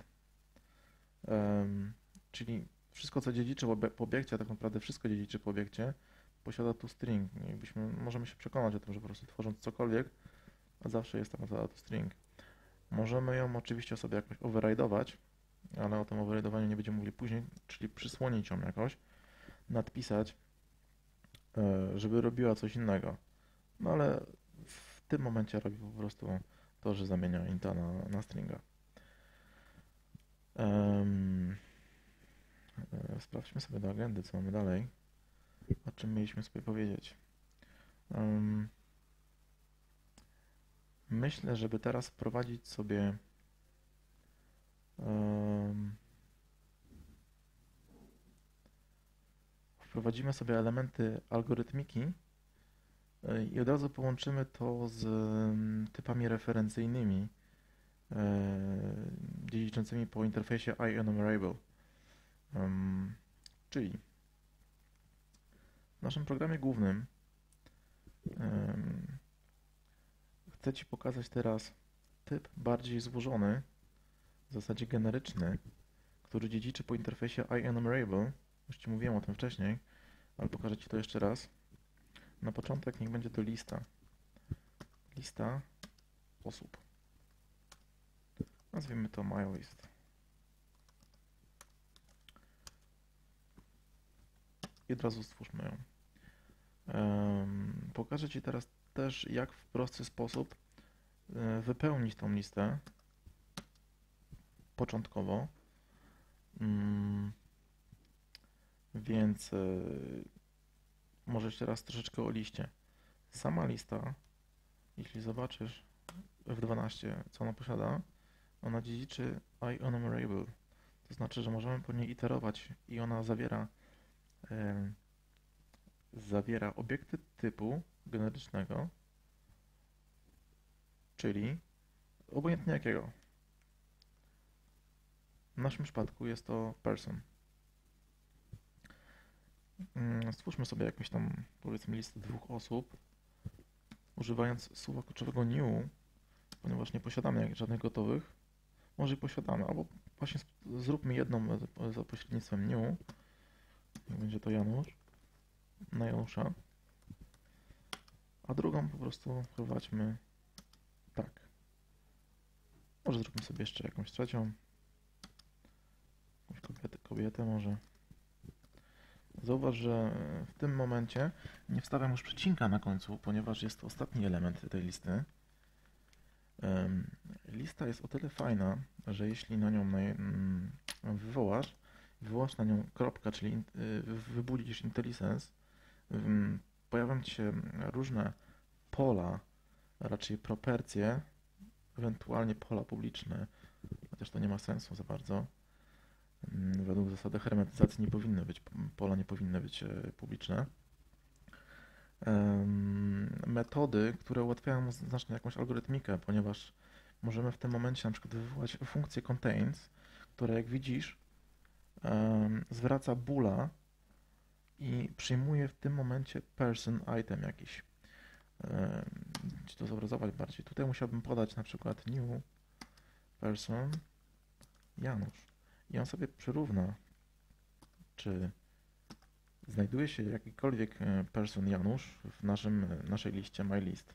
Czyli wszystko, co dziedziczy po obiekcie, a tak naprawdę wszystko dziedziczy po obiekcie, posiada toString. Jakbyśmy, możemy się przekonać o tym, że po prostu tworząc cokolwiek, zawsze jest ta metoda toString. Możemy ją oczywiście sobie jakoś override'ować, ale o tym override'owaniu nie będziemy mówili później, czyli przysłonić ją jakoś, nadpisać, żeby robiła coś innego. No ale w tym momencie robi po prostu to, że zamienia inta na, na stringa. Um, sprawdźmy sobie do agendy, co mamy dalej, o czym mieliśmy sobie powiedzieć. Um, myślę, żeby teraz wprowadzić sobie um, wprowadzimy sobie elementy algorytmiki i od razu połączymy to z typami referencyjnymi dziedziczącymi po interfejsie IEnumerable. Um, czyli w naszym programie głównym um, chcę Ci pokazać teraz typ bardziej złożony, w zasadzie generyczny, który dziedziczy po interfejsie IEnumerable. Już Ci mówiłem o tym wcześniej, ale pokażę Ci to jeszcze raz. Na początek niech będzie to lista. Lista osób. Nazwijmy to MyList. I od razu stwórzmy ją. Um, pokażę Ci teraz też, jak w prosty sposób wypełnić tą listę początkowo. Um, więc y, może jeszcze raz troszeczkę o liście. Sama lista, jeśli zobaczysz F dwanaście, co ona posiada, ona dziedziczy IEnumerable. To znaczy, że możemy po niej iterować i ona zawiera e, zawiera obiekty typu generycznego, czyli obojętnie jakiego. W naszym przypadku jest to person. Stwórzmy sobie jakąś tam, powiedzmy, listę dwóch osób, używając słowa kluczowego new, ponieważ nie posiadamy żadnych gotowych. Może i posiadamy, albo właśnie zróbmy jedną za pośrednictwem new. Będzie to Janusz, na Janusza. A drugą po prostu wprowadźmy tak. Może zróbmy sobie jeszcze jakąś trzecią. Jakąś kobietę, kobietę może. Zauważ, że w tym momencie nie wstawiam już przecinka na końcu, ponieważ jest to ostatni element tej listy. Lista jest o tyle fajna, że jeśli na nią wywołasz, wywołasz na nią kropkę, czyli wybudzisz IntelliSense, pojawią Ci się różne pola, raczej propercje, ewentualnie pola publiczne, chociaż to nie ma sensu za bardzo. Według zasady hermetyzacji nie powinny być, pola nie powinny być publiczne. Metody, które ułatwiają znacznie jakąś algorytmikę, ponieważ możemy w tym momencie na przykład wywołać funkcję contains, która jak widzisz zwraca boola i przyjmuje w tym momencie person item jakiś. Ci to zobrazować bardziej. Tutaj musiałbym podać na przykład new person Janusz i on sobie przyrówna, czy znajduje się jakikolwiek person Janusz w naszym, naszej liście MyList.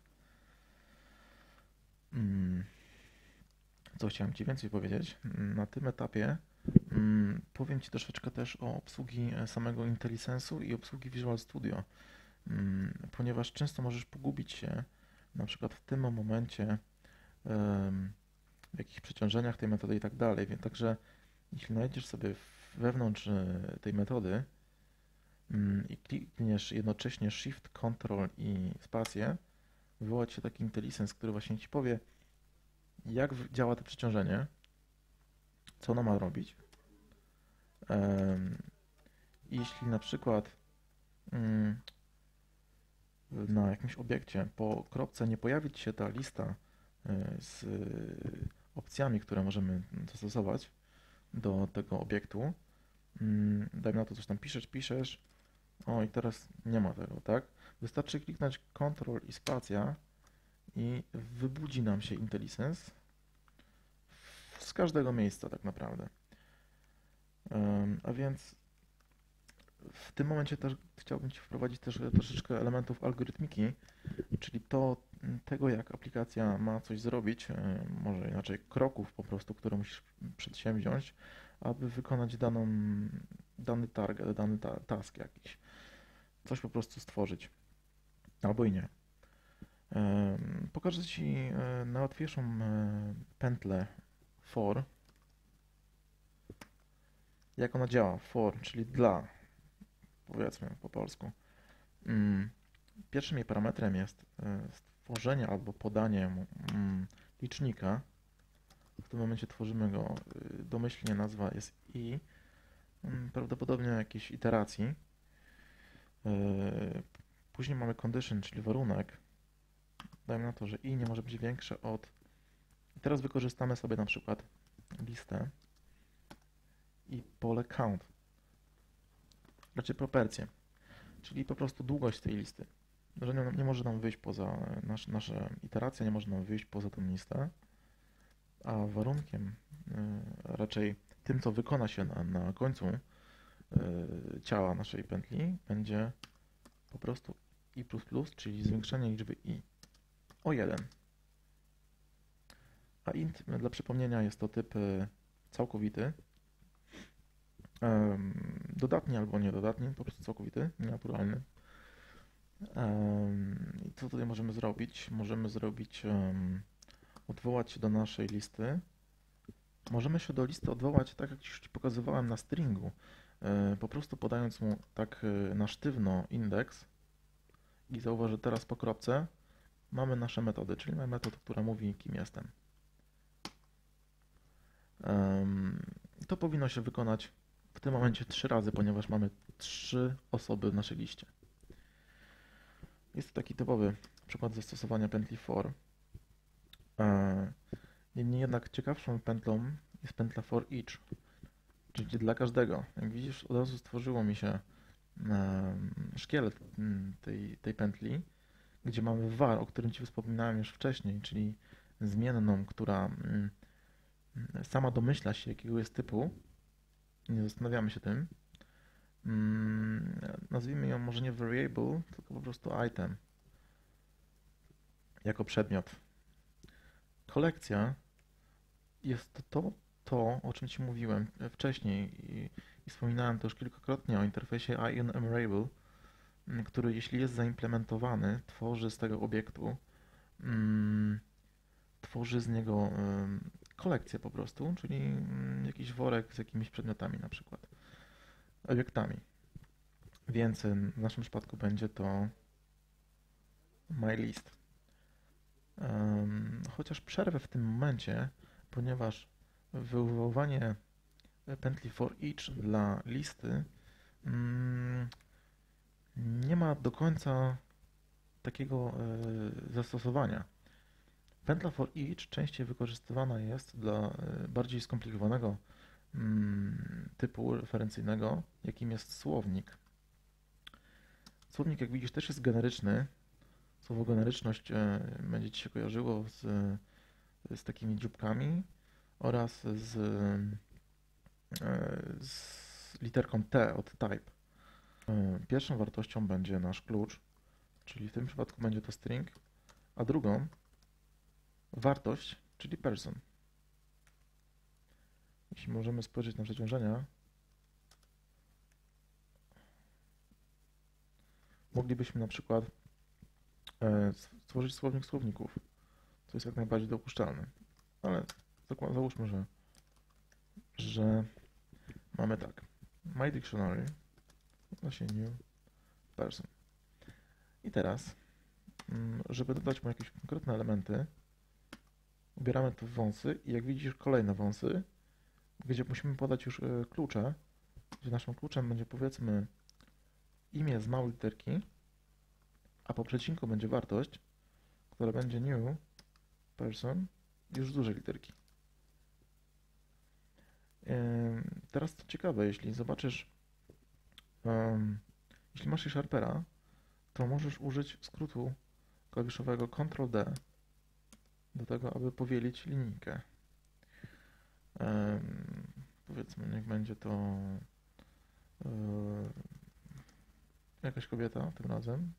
Co chciałem Ci więcej powiedzieć? Na tym etapie powiem Ci troszeczkę też o obsługi samego IntelliSense'u i obsługi Visual Studio, ponieważ często możesz pogubić się na przykład w tym momencie w jakich przeciążeniach tej metody i tak dalej. Więc także jeśli znajdziesz sobie wewnątrz e, tej metody mm, i klikniesz jednocześnie Shift, Ctrl i spację, wywoła się taki IntelliSense, który właśnie ci powie, jak w- działa to przeciążenie, co ono ma robić. Em, Jeśli na przykład mm, na jakimś obiekcie po kropce nie pojawi ci się ta lista e, z opcjami, które możemy zastosować do tego obiektu, mm, dajmy na to coś tam piszesz, piszesz, o i teraz nie ma tego, tak? Wystarczy kliknąć Ctrl i spacja i wybudzi nam się IntelliSense z każdego miejsca tak naprawdę. Em, A więc w tym momencie też chciałbym Ci wprowadzić też troszeczkę elementów algorytmiki, czyli to, tego jak aplikacja ma coś zrobić, e, może inaczej kroków po prostu, które musisz przedsięwziąć, aby wykonać daną, dany target, dany ta, task jakiś. Coś po prostu stworzyć, albo i nie. Em, Pokażę Ci e, najłatwiejszą e, pętlę for, jak ona działa, for, czyli dla, powiedzmy po polsku. Mm, Pierwszym jej parametrem jest e, stworzenie albo podanie mm, licznika. W tym momencie tworzymy go, y, domyślnie nazwa jest i, mm, prawdopodobnie jakiejś iteracji. E, Później mamy condition, czyli warunek. Dajmy na to, że i nie może być większe od... I teraz wykorzystamy sobie na przykład listę i pole count, raczej proporcje, czyli po prostu długość tej listy. Że nie, nie może nam wyjść poza nasz, nasze iteracje, nie może nam wyjść poza tę listę, a warunkiem, y, raczej tym, co wykona się na, na końcu y, ciała naszej pętli, będzie po prostu i plus plus, czyli zwiększenie liczby i o jeden. A int, dla przypomnienia, jest to typ y, całkowity, um, dodatni albo niedodatni, po prostu całkowity, nienaturalny. Um, I co tutaj możemy zrobić? Możemy zrobić, um, odwołać się do naszej listy. Możemy się do listy odwołać, tak jak już Ci pokazywałem na stringu, y, po prostu podając mu tak y, na sztywno indeks i zauważ, że teraz po kropce mamy nasze metody, czyli mamy metodę, która mówi, kim jestem. Um, to powinno się wykonać w tym momencie trzy razy, ponieważ mamy trzy osoby w naszej liście. Jest to taki typowy przykład zastosowania pętli for. Niemniej jednak ciekawszą pętlą jest pętla for each, czyli dla każdego. Jak widzisz, od razu stworzyło mi się szkielet tej, tej pętli, gdzie mamy var, o którym Ci wspominałem już wcześniej, czyli zmienną, która sama domyśla się, jakiego jest typu. Nie zastanawiamy się tym. Nazwijmy ją może nie variable, tylko po prostu item, jako przedmiot. Kolekcja jest to, to, o czym Ci mówiłem wcześniej i, i wspominałem też kilkakrotnie o interfejsie IEnumerable, który jeśli jest zaimplementowany, tworzy z tego obiektu, mm, tworzy z niego mm, kolekcję po prostu, czyli mm, jakiś worek z jakimiś przedmiotami na przykład, obiektami. Więc w naszym przypadku będzie to myList. Um, chociaż przerwę w tym momencie, ponieważ wywoływanie pętli for each dla listy mm, nie ma do końca takiego y, zastosowania. Pętla for each częściej wykorzystywana jest dla y, bardziej skomplikowanego y, typu referencyjnego, jakim jest słownik. Słownik, jak widzisz, też jest generyczny. Słowo generyczność y, będzie Ci się kojarzyło z, z takimi dzióbkami oraz z, y, z literką T od type. Pierwszą wartością będzie nasz klucz, czyli w tym przypadku będzie to string, a drugą wartość, czyli person. Jeśli możemy spojrzeć na przeciążenia, moglibyśmy na przykład stworzyć słownik słowników, co jest jak najbardziej dopuszczalne, ale zakład- załóżmy, że, że mamy tak, my dictionary, właśnie new person. I teraz, mm, żeby dodać mu jakieś konkretne elementy, ubieramy tu wąsy i jak widzisz kolejne wąsy, gdzie musimy podać już e, klucze, gdzie naszym kluczem będzie powiedzmy imię z małej literki, a po przecinku będzie wartość, która będzie new person już z dużej literki. Ym, Teraz co ciekawe, jeśli zobaczysz, ym, jeśli masz Sharpera, to możesz użyć skrótu klawiszowego kontrol D do tego, aby powielić linijkę. Ym, Powiedzmy, niech będzie to yy, jakaś kobieta tym razem.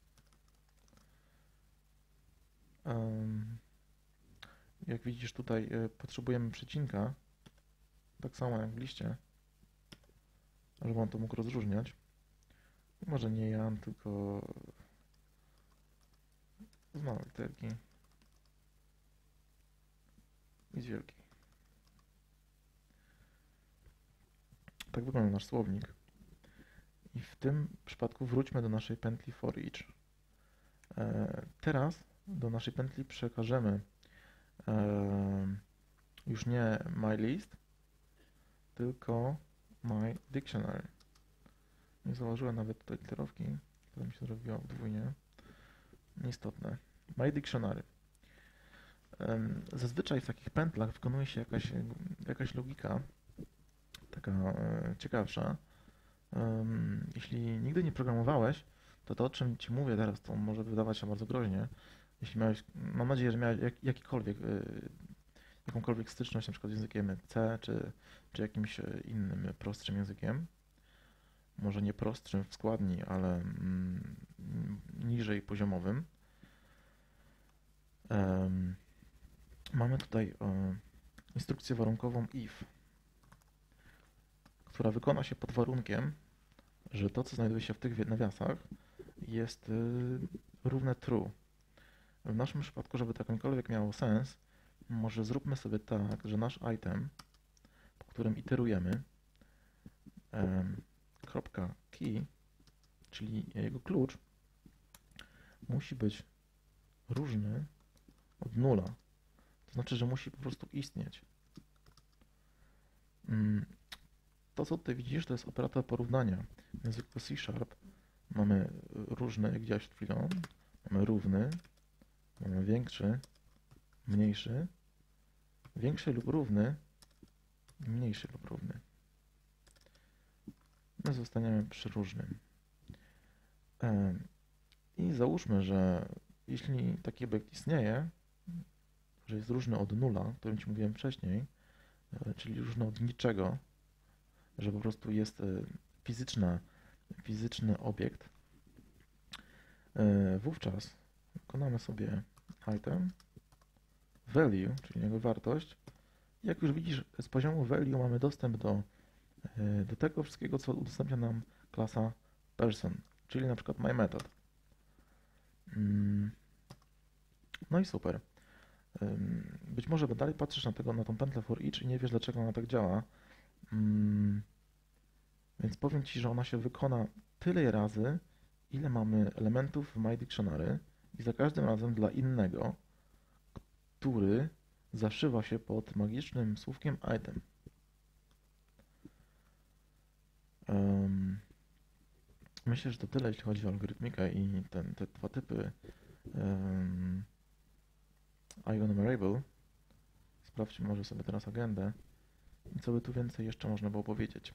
Ym, Jak widzisz tutaj yy, potrzebujemy przecinka, tak samo jak w liście, żeby on to mógł rozróżniać. Może nie Jan, tylko z małej literki i z wielkiej. Tak wygląda nasz słownik. I w tym przypadku wróćmy do naszej pętli for each. E, teraz do naszej pętli przekażemy e, już nie my list, tylko my dictionary. Nie założyłem nawet tutaj literowki, to mi się zrobiło podwójnie. Nieistotne. My dictionary. Zazwyczaj w takich pętlach wykonuje się jakaś, jakaś logika, taka e, ciekawsza. Jeśli nigdy nie programowałeś, to to, o czym Ci mówię teraz, to może wydawać się bardzo groźnie. Jeśli miałeś, mam nadzieję, że miałeś jak, jakikolwiek, e, jakąkolwiek styczność na przykład z językiem C, czy, czy jakimś innym prostszym językiem, może nie prostszym w składni, ale mm, niżej poziomowym. Um, mamy tutaj um, instrukcję warunkową if, która wykona się pod warunkiem, że to, co znajduje się w tych nawiasach, jest y, równe true. W naszym przypadku, żeby to jakimkolwiek miało sens, może zróbmy sobie tak, że nasz item, po którym iterujemy, um, kropka key, czyli jego klucz, musi być różny od nula. To znaczy, że musi po prostu istnieć. To, co tutaj widzisz, to jest operator porównania. W języku C Sharp mamy różne, jak widziałeś przed chwilą, mamy równy, mamy większy, mniejszy, większy lub równy, mniejszy lub równy. My zostaniemy przy różnym. I załóżmy, że jeśli taki obiekt istnieje, że jest różny od nula, o którym Ci mówiłem wcześniej, czyli różny od niczego, że po prostu jest fizyczna, fizyczny obiekt, wówczas wykonamy sobie item, value, czyli jego wartość. Jak już widzisz, z poziomu value mamy dostęp do, do tego wszystkiego, co udostępnia nam klasa person, czyli na przykład myMethod. No i super. Być może dalej patrzysz na, tego, na tą pętlę for each i nie wiesz, dlaczego ona tak działa. Więc powiem Ci, że ona się wykona tyle razy, ile mamy elementów w My Dictionary i za każdym razem dla innego, który zaszywa się pod magicznym słówkiem item. Um, myślę, że to tyle, jeśli chodzi o algorytmikę i ten, te dwa typy um, IONumerable. Sprawdźmy może sobie teraz agendę i co by tu więcej jeszcze można było powiedzieć.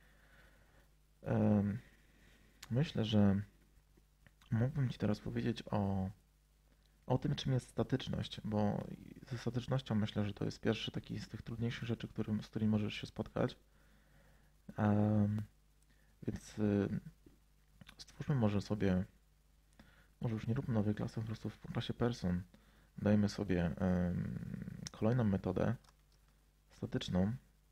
Um, myślę, że mógłbym Ci teraz powiedzieć o, o tym, czym jest statyczność, bo ze statycznością myślę, że to jest pierwszy taki z tych trudniejszych rzeczy, którym, z którymi możesz się spotkać. Um, więc y, stwórzmy może sobie, może już nie róbmy nowej klasy, po prostu w klasie person dajmy sobie um, kolejną metodę statyczną,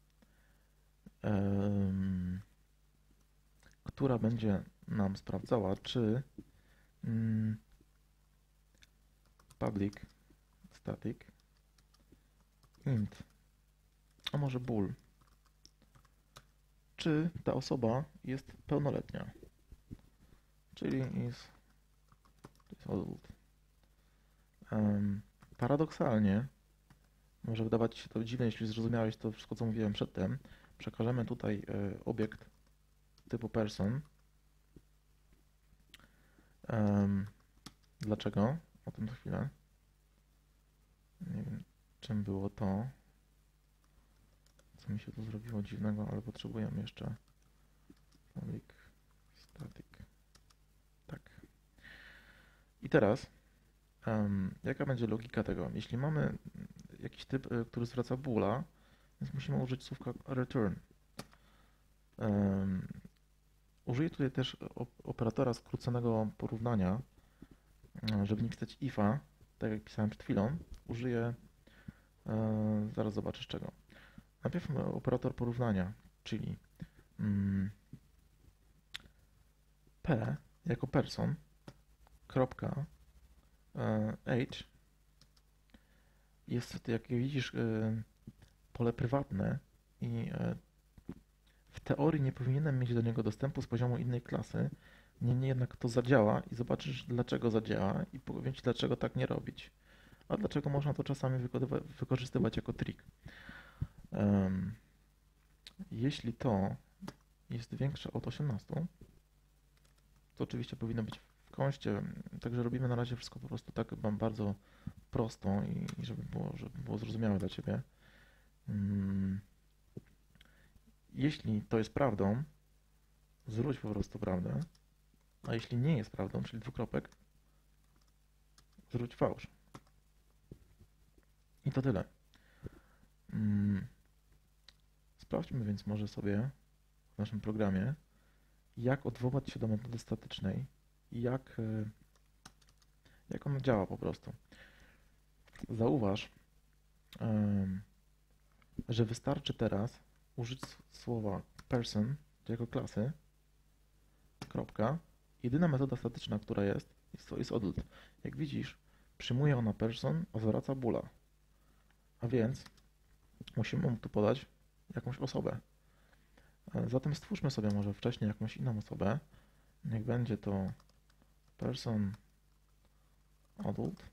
um, która będzie nam sprawdzała, czy um, public static int a może bool, czy ta osoba jest pełnoletnia, czyli is, is adult. Um, paradoksalnie, może wydawać się to dziwne, jeśli zrozumiałeś to wszystko, co mówiłem przedtem, przekażemy tutaj y, obiekt typu person. Um, dlaczego? O tym za chwilę. Nie wiem, czym było to, co mi się tu zrobiło dziwnego, ale potrzebujemy jeszcze public static. Tak. I teraz, um, jaka będzie logika tego? Jeśli mamy jakiś typ, który zwraca boola, więc musimy użyć słówka return. Um, użyję tutaj też operatora skróconego porównania, żeby nie pisać ifa, tak jak pisałem przed chwilą. Użyję, e, zaraz zobaczysz czego. Najpierw operator porównania, czyli mm, p jako person, kropka, e, h jest, jak widzisz, e, pole prywatne i e, w teorii nie powinienem mieć do niego dostępu z poziomu innej klasy, niemniej jednak to zadziała i zobaczysz, dlaczego zadziała i powiem Ci, dlaczego tak nie robić. A dlaczego można to czasami wykorzystywać jako trik. Um, jeśli to jest większe od osiemnastu, to oczywiście powinno być w konście, także robimy na razie wszystko po prostu tak bardzo prosto i, i żeby, było, żeby było zrozumiałe dla Ciebie. Um, jeśli to jest prawdą, zwróć po prostu prawdę, a jeśli nie jest prawdą, czyli dwukropek, zwróć fałsz. I to tyle. Um, sprawdźmy więc może sobie w naszym programie, jak odwołać się do metody statycznej i jak, jak ona działa po prostu. Zauważ, że wystarczy teraz użyć słowa person jako klasy, kropka. Jedyna metoda statyczna, która jest, jest to jest adult. Jak widzisz, przyjmuje ona person, a zwraca boola. A więc musimy mu tu podać jakąś osobę. Zatem stwórzmy sobie może wcześniej jakąś inną osobę. Niech będzie to person adult.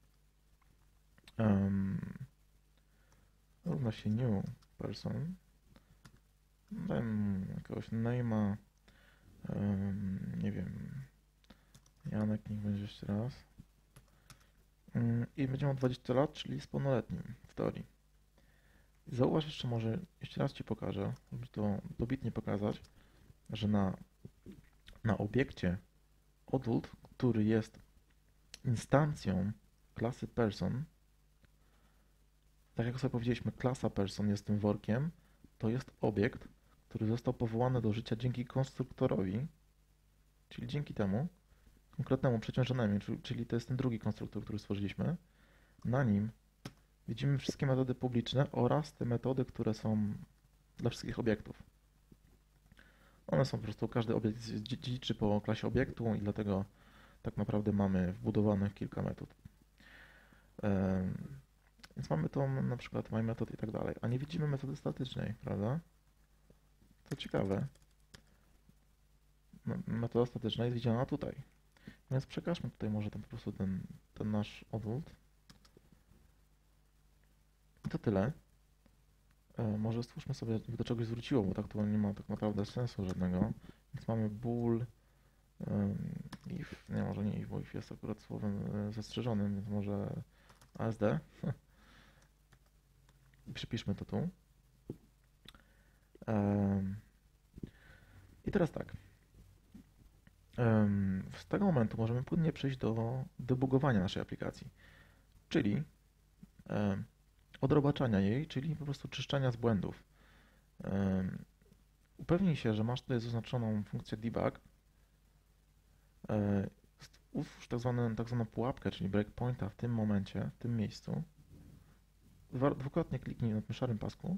Um, równa się new person. Dajmy jakiegoś name'a. Um, nie wiem. Janek niech będzie jeszcze raz. Um, I będzie miał dwadzieścia lat, czyli jest pełnoletnim w teorii. Zauważ jeszcze może, jeszcze raz Ci pokażę, żeby to dobitnie pokazać, że na, na obiekcie adult, który jest instancją klasy person, tak jak sobie powiedzieliśmy, klasa person jest tym workiem, to jest obiekt, który został powołany do życia dzięki konstruktorowi, czyli dzięki temu konkretnemu przeciążonemu, czyli to jest ten drugi konstruktor, który stworzyliśmy. Na nim widzimy wszystkie metody publiczne oraz te metody, które są dla wszystkich obiektów. One są po prostu, każdy obiekt dziedziczy po klasie obiektu i dlatego tak naprawdę mamy wbudowanych kilka metod. Więc mamy tą na przykład myMethod i tak dalej, a nie widzimy metody statycznej, prawda? To ciekawe. Metoda statyczna jest widziana tutaj. Więc przekażmy tutaj może ten, po prostu ten, ten nasz adult. I to tyle. E, może stwórzmy sobie, żeby do czegoś zwróciło, bo tak to nie ma tak naprawdę sensu żadnego. Więc mamy bool, um, if, nie, może nie if, bo if jest akurat słowem zastrzeżonym, więc może A S D. I przypiszmy to tu. Um, I teraz tak. Um, z tego momentu możemy płynnie przejść do debugowania naszej aplikacji, czyli um, odrobaczania jej, czyli po prostu czyszczenia z błędów. Um, upewnij się, że masz tutaj zaznaczoną funkcję debug. Um, utwórz tak zwaną, tak zwaną pułapkę, czyli breakpointa w tym momencie, w tym miejscu. Dwa, dwukrotnie kliknij na tym szarym pasku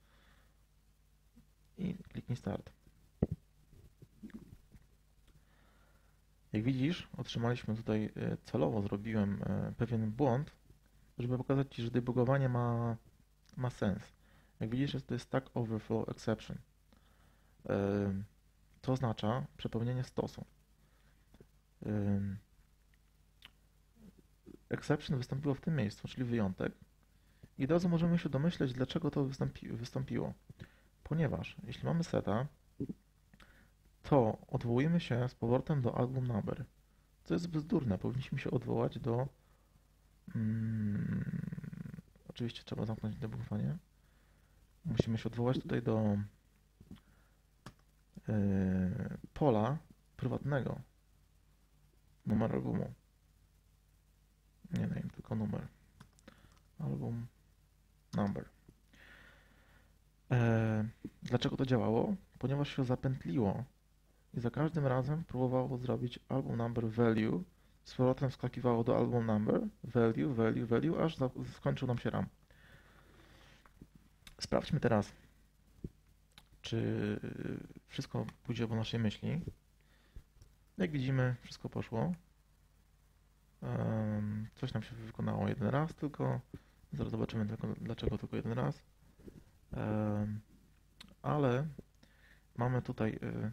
i kliknij start. Jak widzisz, otrzymaliśmy tutaj, celowo zrobiłem pewien błąd, żeby pokazać Ci, że debugowanie ma, ma sens. Jak widzisz, jest to jest Stack Overflow Exception. To oznacza przepełnienie stosu. Exception wystąpiło w tym miejscu, czyli wyjątek. I od razu możemy się domyśleć, dlaczego to wystąpi, wystąpiło. Ponieważ jeśli mamy seta, to odwołujemy się z powrotem do album number. Co jest bzdurne, powinniśmy się odwołać do... Hmm, oczywiście trzeba zamknąć debugowanie. Musimy się odwołać tutaj do yy, pola prywatnego. Numer albumu. Nie name, tylko numer. Album number. E, dlaczego to działało? Ponieważ się zapętliło i za każdym razem próbowało zrobić album number value, z powrotem wskakiwało do album number, value, value, value, aż za, skończył nam się RAM. Sprawdźmy teraz, czy wszystko pójdzie po naszej myśli. Jak widzimy, wszystko poszło. Um, coś nam się wykonało jeden raz tylko. Zaraz zobaczymy, tylko, dlaczego tylko jeden raz. Um, ale mamy tutaj y,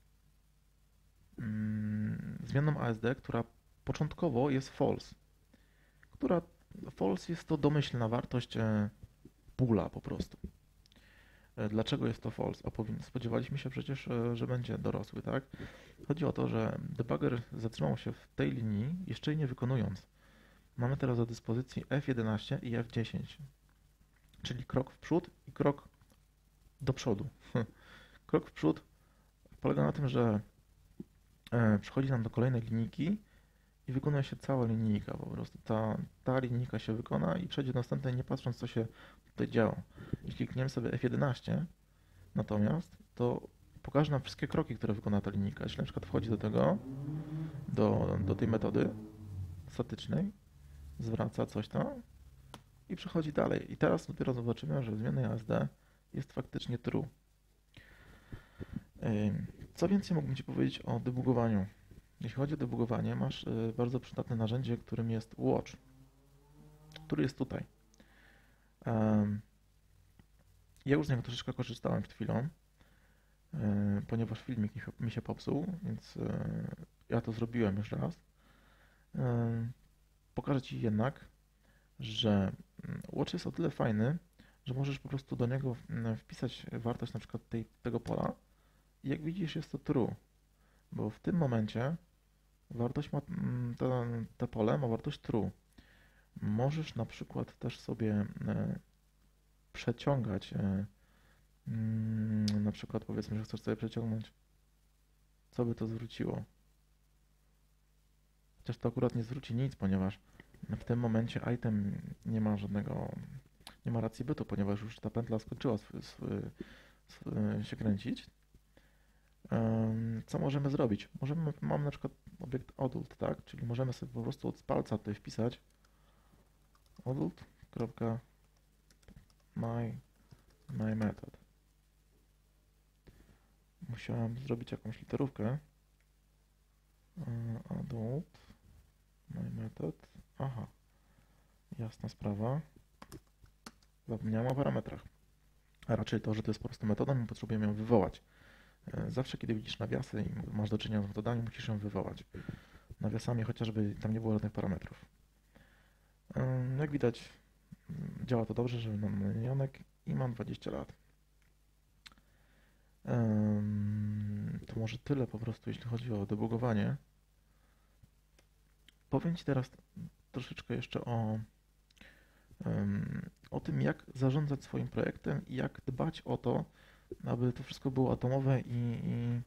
y, zmienną A S D, która początkowo jest false. Która false jest to domyślna wartość y, pula po prostu. Y, dlaczego jest to false? A powinien, spodziewaliśmy się przecież, y, że będzie dorosły, tak? Chodzi o to, że debugger zatrzymał się w tej linii, jeszcze jej nie wykonując. Mamy teraz do dyspozycji F jedenaście i F dziesięć, czyli krok w przód i krok do przodu. Krok w przód polega na tym, że przechodzi nam do kolejnej linijki i wykonuje się cała linijka, po prostu ta, ta linijka się wykona i przejdzie do następnej, nie patrząc, co się tutaj działo. Jeśli klikniemy sobie F jedenaście natomiast, to pokaże nam wszystkie kroki, które wykona ta linijka. Jeśli na przykład wchodzi do tego, do, do tej metody statycznej, zwraca coś tam i przechodzi dalej. I teraz dopiero zobaczymy, że w zmiennej A S D jest faktycznie true. Co więcej mógłbym Ci powiedzieć o debugowaniu? Jeśli chodzi o debugowanie, masz bardzo przydatne narzędzie, którym jest Watch, który jest tutaj. Ja już z niego troszeczkę korzystałem przed chwilą, ponieważ filmik mi się popsuł, więc ja to zrobiłem już raz. Pokażę Ci jednak, że Watch jest o tyle fajny, że możesz po prostu do niego wpisać wartość na przykład tej, tego pola i jak widzisz jest to true, bo w tym momencie wartość ma, to, to pole ma wartość true. Możesz na przykład też sobie przeciągać, na przykład powiedzmy, że chcesz sobie przeciągnąć, co by to zwróciło. Chociaż to akurat nie zwróci nic, ponieważ w tym momencie item nie ma żadnego, nie ma racji bytu, ponieważ już ta pętla skończyła swój, swój, swój, się kręcić. Co możemy zrobić? Możemy, mamy na przykład obiekt adult, tak? Czyli możemy sobie po prostu od palca tutaj wpisać adult.my my method. Musiałem zrobić jakąś literówkę. Adult my method. Aha, jasna sprawa. Zapomniałem o parametrach. A raczej to, że to jest po prostu metoda, my potrzebujemy ją wywołać. Zawsze, kiedy widzisz nawiasy i masz do czynienia z metodami, musisz ją wywołać. Nawiasami chociażby tam nie było żadnych parametrów. Jak widać, działa to dobrze, że mam Janek i mam dwadzieścia lat. To może tyle po prostu, jeśli chodzi o debugowanie. Powiem Ci teraz troszeczkę jeszcze o, o tym, jak zarządzać swoim projektem i jak dbać o to, aby to wszystko było atomowe i, i,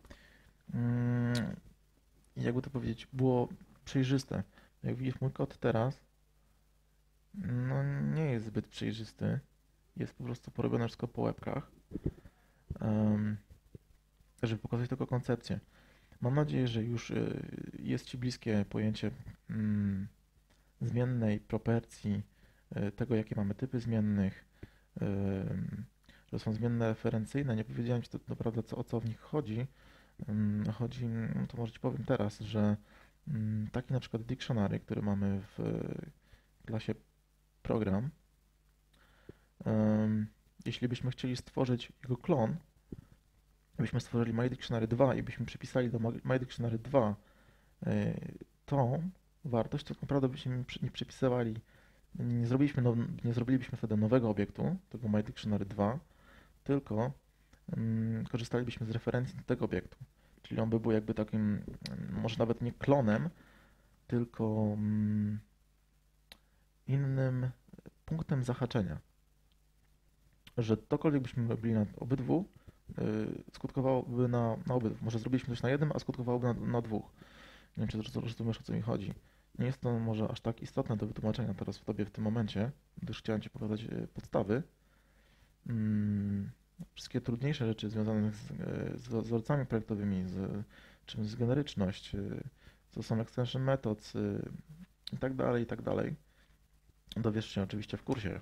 i jakby to powiedzieć, było przejrzyste. Jak widzisz, mój kod teraz no nie jest zbyt przejrzysty. Jest po prostu porobione wszystko po łebkach. Um, żeby pokazać tylko koncepcję. Mam nadzieję, że już jest Ci bliskie pojęcie mm, zmiennej, propercji, tego, jakie mamy typy zmiennych, y, że są zmienne referencyjne. Nie powiedziałem Ci to naprawdę, co, o co w nich chodzi. Y, chodzi, no to może Ci powiem teraz, że y, taki na przykład dictionary, który mamy w klasie program, y, jeśli byśmy chcieli stworzyć jego klon, byśmy stworzyli MyDictionary dwa i byśmy przypisali do MyDictionary dwa tą wartość, to naprawdę byśmy nie przypisywali, nie zrobiliśmy, now, nie zrobilibyśmy wtedy nowego obiektu, tego MyDictionary dwa, tylko um, korzystalibyśmy z referencji do tego obiektu. Czyli on by był jakby takim, może nawet nie klonem, tylko um, innym punktem zahaczenia. Że cokolwiek byśmy robili na obydwu, yy, skutkowałoby na, na obydwu. Może zrobiliśmy coś na jednym, a skutkowałoby na, na dwóch. Nie wiem, czy rozumiesz, o co mi chodzi. Nie jest to może aż tak istotne do wytłumaczenia teraz w Tobie w tym momencie, gdyż chciałem Ci pokazać podstawy. Hmm, wszystkie trudniejsze rzeczy związane z, z wzorcami projektowymi, z czym z generyczność, co są extension methods i tak dalej, i tak dalej. Dowiesz się oczywiście w kursie.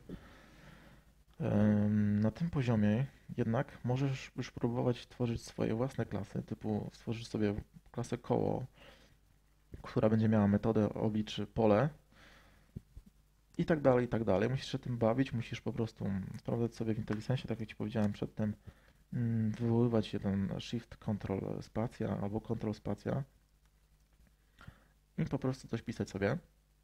Na tym poziomie jednak możesz już próbować tworzyć swoje własne klasy, typu stworzysz sobie klasę koło, która będzie miała metodę oblicz pole i tak dalej, i tak dalej. Musisz się tym bawić, musisz po prostu sprawdzać sobie w IntelliSensie, tak jak Ci powiedziałem przedtem, wywoływać jeden Shift, Control, spacja albo Control, spacja i po prostu coś pisać sobie.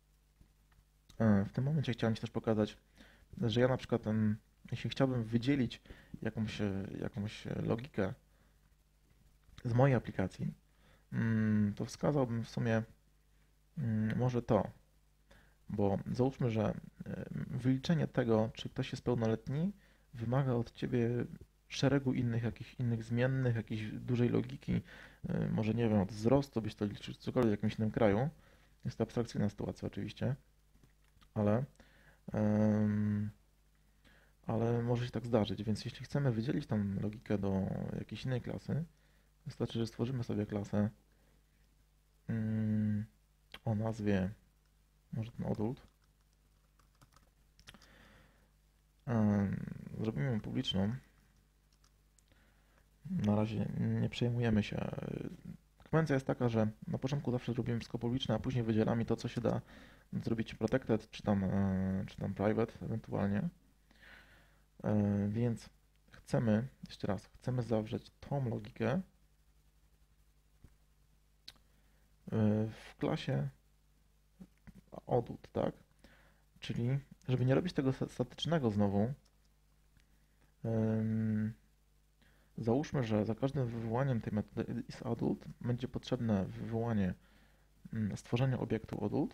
W tym momencie chciałem Ci też pokazać, że ja na przykład, jeśli chciałbym wydzielić jakąś, jakąś logikę z mojej aplikacji, to wskazałbym w sumie może to, bo załóżmy, że wyliczenie tego, czy ktoś jest pełnoletni, wymaga od Ciebie szeregu innych, jakichś innych zmiennych, jakiejś dużej logiki, może nie wiem, od wzrostu byś to liczył, cokolwiek w jakimś innym kraju. Jest to abstrakcyjna sytuacja oczywiście, ale, um, ale może się tak zdarzyć, więc jeśli chcemy wydzielić tą logikę do jakiejś innej klasy, wystarczy, że stworzymy sobie klasę um, o nazwie, może ten adult, um, zrobimy ją publiczną. Na razie nie przejmujemy się. Konwencja jest taka, że na początku zawsze zrobimy wszystko publiczne, a później wydzielamy to, co się da zrobić protected, czy tam, czy tam private ewentualnie. Więc chcemy, jeszcze raz, chcemy zawrzeć tą logikę w klasie adult, tak? Czyli, żeby nie robić tego statycznego znowu, załóżmy, że za każdym wywołaniem tej metody isAdult będzie potrzebne wywołanie stworzenia obiektu adult.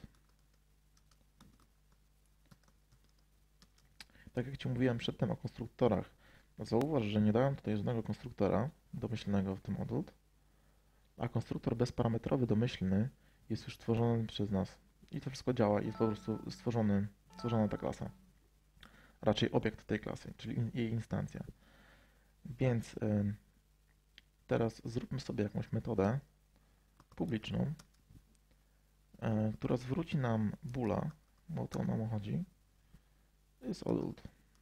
Tak jak Ci mówiłem przedtem o konstruktorach, zauważ, że nie dałem tutaj żadnego konstruktora domyślnego w tym adult, a konstruktor bezparametrowy domyślny jest już tworzony przez nas. I to wszystko działa i jest po prostu stworzony, stworzona ta klasa. Raczej obiekt tej klasy, czyli jej instancja. Więc y, teraz zróbmy sobie jakąś metodę publiczną, y, która zwróci nam boola, bo to nam chodzi. To jest adult.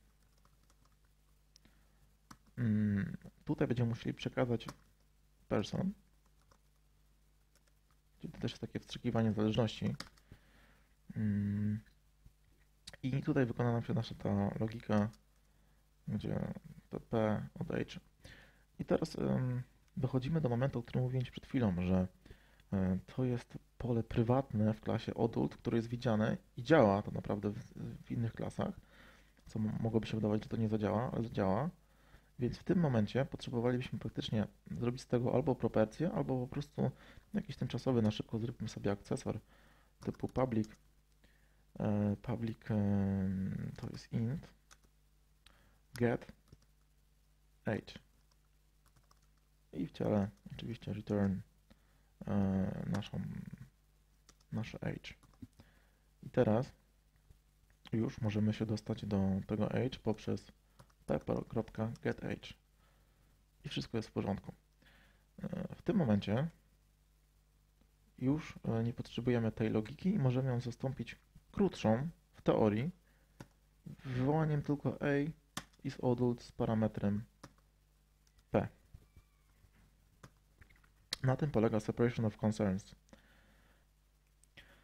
Y, tutaj będziemy musieli przekazać person, czyli to też jest takie wstrzykiwanie zależności. Y, I tutaj wykona nam się nasza ta logika, gdzie to P od H. I teraz um, dochodzimy do momentu, o którym mówiłem Ci przed chwilą, że um, to jest pole prywatne w klasie adult, które jest widziane i działa to naprawdę w, w innych klasach, co mogłoby się wydawać, że to nie zadziała, ale zadziała. Więc w tym momencie potrzebowalibyśmy praktycznie zrobić z tego albo propercję, albo po prostu jakiś tymczasowy, na szybko zróbmy sobie akcesor typu public, e, public e, to jest int, get, age. I w ciele oczywiście return e, naszą, nasze age. I teraz już możemy się dostać do tego age poprzez pepper.getAge. I wszystko jest w porządku. E, w tym momencie już e, nie potrzebujemy tej logiki i możemy ją zastąpić krótszą w teorii wywołaniem tylko a is adult z parametrem p. Na tym polega separation of concerns.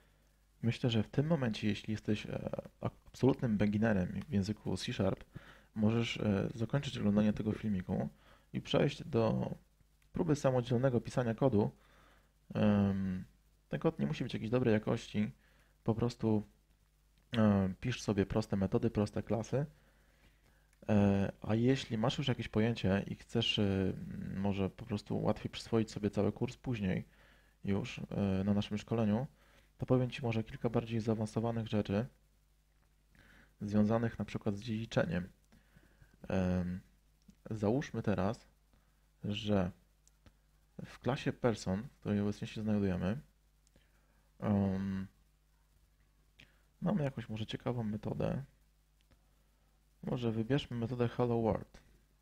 Myślę, że w tym momencie, jeśli jesteś absolutnym beginnerem w języku C Sharp, możesz e, zakończyć oglądanie tego filmiku i przejść do próby samodzielnego pisania kodu. Em, Ten kod nie musi być jakiejś dobrej jakości, po prostu e, pisz sobie proste metody, proste klasy. E, A jeśli masz już jakieś pojęcie i chcesz e, może po prostu łatwiej przyswoić sobie cały kurs później już e, na naszym szkoleniu, to powiem Ci może kilka bardziej zaawansowanych rzeczy związanych na przykład z dziedziczeniem. Em, Załóżmy teraz, że w klasie person, w której obecnie się znajdujemy, em, mamy jakąś może ciekawą metodę. Może wybierzmy metodę Hello World.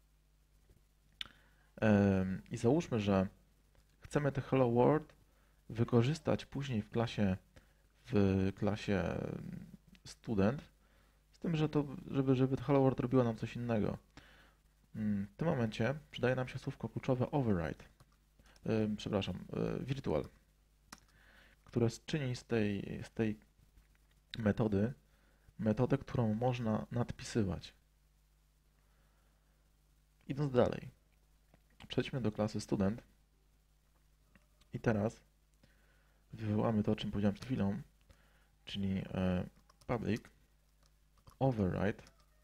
Em, I załóżmy, że chcemy te Hello World wykorzystać później w klasie w klasie student, z tym, że to, żeby, żeby to Hello World robiło nam coś innego. W tym momencie przydaje nam się słówko kluczowe override, yy, przepraszam, yy, virtual, które czyni z tej, z tej metody metodę, którą można nadpisywać. Idąc dalej, przejdźmy do klasy student i teraz wywołamy to, o czym powiedziałem przed chwilą, czyli yy, public override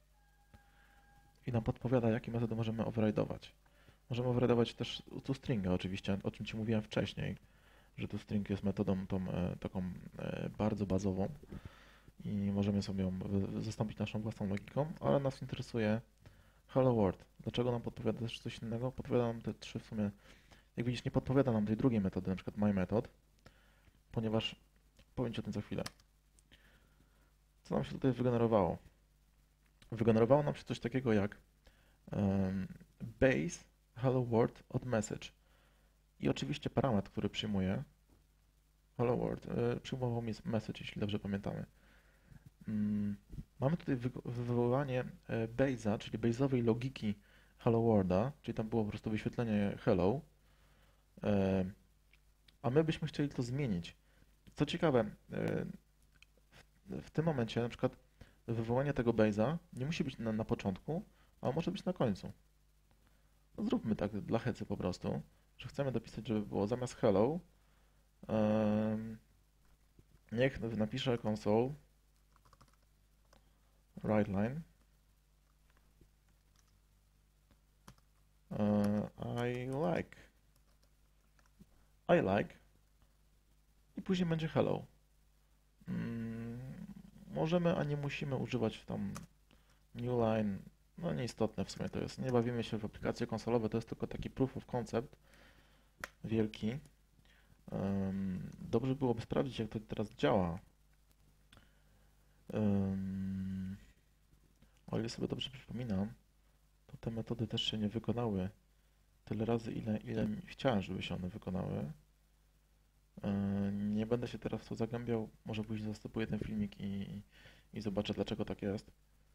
i nam podpowiada, jakie metody możemy override'ować. Możemy override'ować też toStringa oczywiście, o czym Ci mówiłem wcześniej, że toString jest metodą tą e, taką e, bardzo bazową i możemy sobie ją zastąpić naszą własną logiką, ale nas interesuje Hello World. Dlaczego nam podpowiada też coś innego? Podpowiada nam te trzy w sumie, jak widzisz, nie podpowiada nam tej drugiej metody, na przykład myMethod, ponieważ powiem Ci o tym za chwilę. Co nam się tutaj wygenerowało? Wygenerowało nam się coś takiego jak um, base hello world od message. I oczywiście parametr, który przyjmuje hello world, y, przyjmował mi message, jeśli dobrze pamiętamy. Mm, mamy tutaj wy wywołanie y, base'a, czyli base'owej logiki hello worlda, czyli tam było po prostu wyświetlenie hello, y, a my byśmy chcieli to zmienić. Co ciekawe, y, w, w tym momencie na przykład wywołanie tego base'a nie musi być na, na początku, a może być na końcu. No zróbmy tak dla hecy po prostu, że chcemy dopisać, żeby było zamiast hello, um, niech napiszę console writeLine uh, I like I like i później będzie hello. Mm, możemy, a nie musimy używać tam new line. No nieistotne w sumie to jest. Nie bawimy się w aplikacje konsolowe, to jest tylko taki proof of concept wielki. Um, dobrze byłoby sprawdzić, jak to teraz działa. Um, o ile sobie dobrze przypominam, to te metody też się nie wykonały tyle razy, ile, ile chciałem, żeby się one wykonały. Um, nie będę się teraz w to zagłębiał, może później zastopuję ten filmik i, i zobaczę, dlaczego tak jest.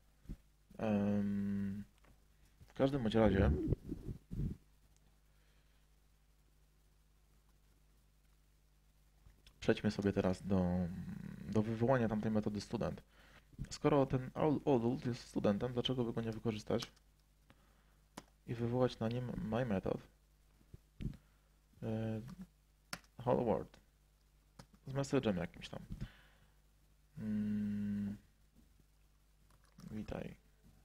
Um, w każdym bądź razie przejdźmy sobie teraz do, do wywołania tamtej metody student. Skoro ten adult jest studentem, dlaczego by go nie wykorzystać i wywołać na nim myMethod yy, hello world z message'em jakimś tam. Mm, witaj.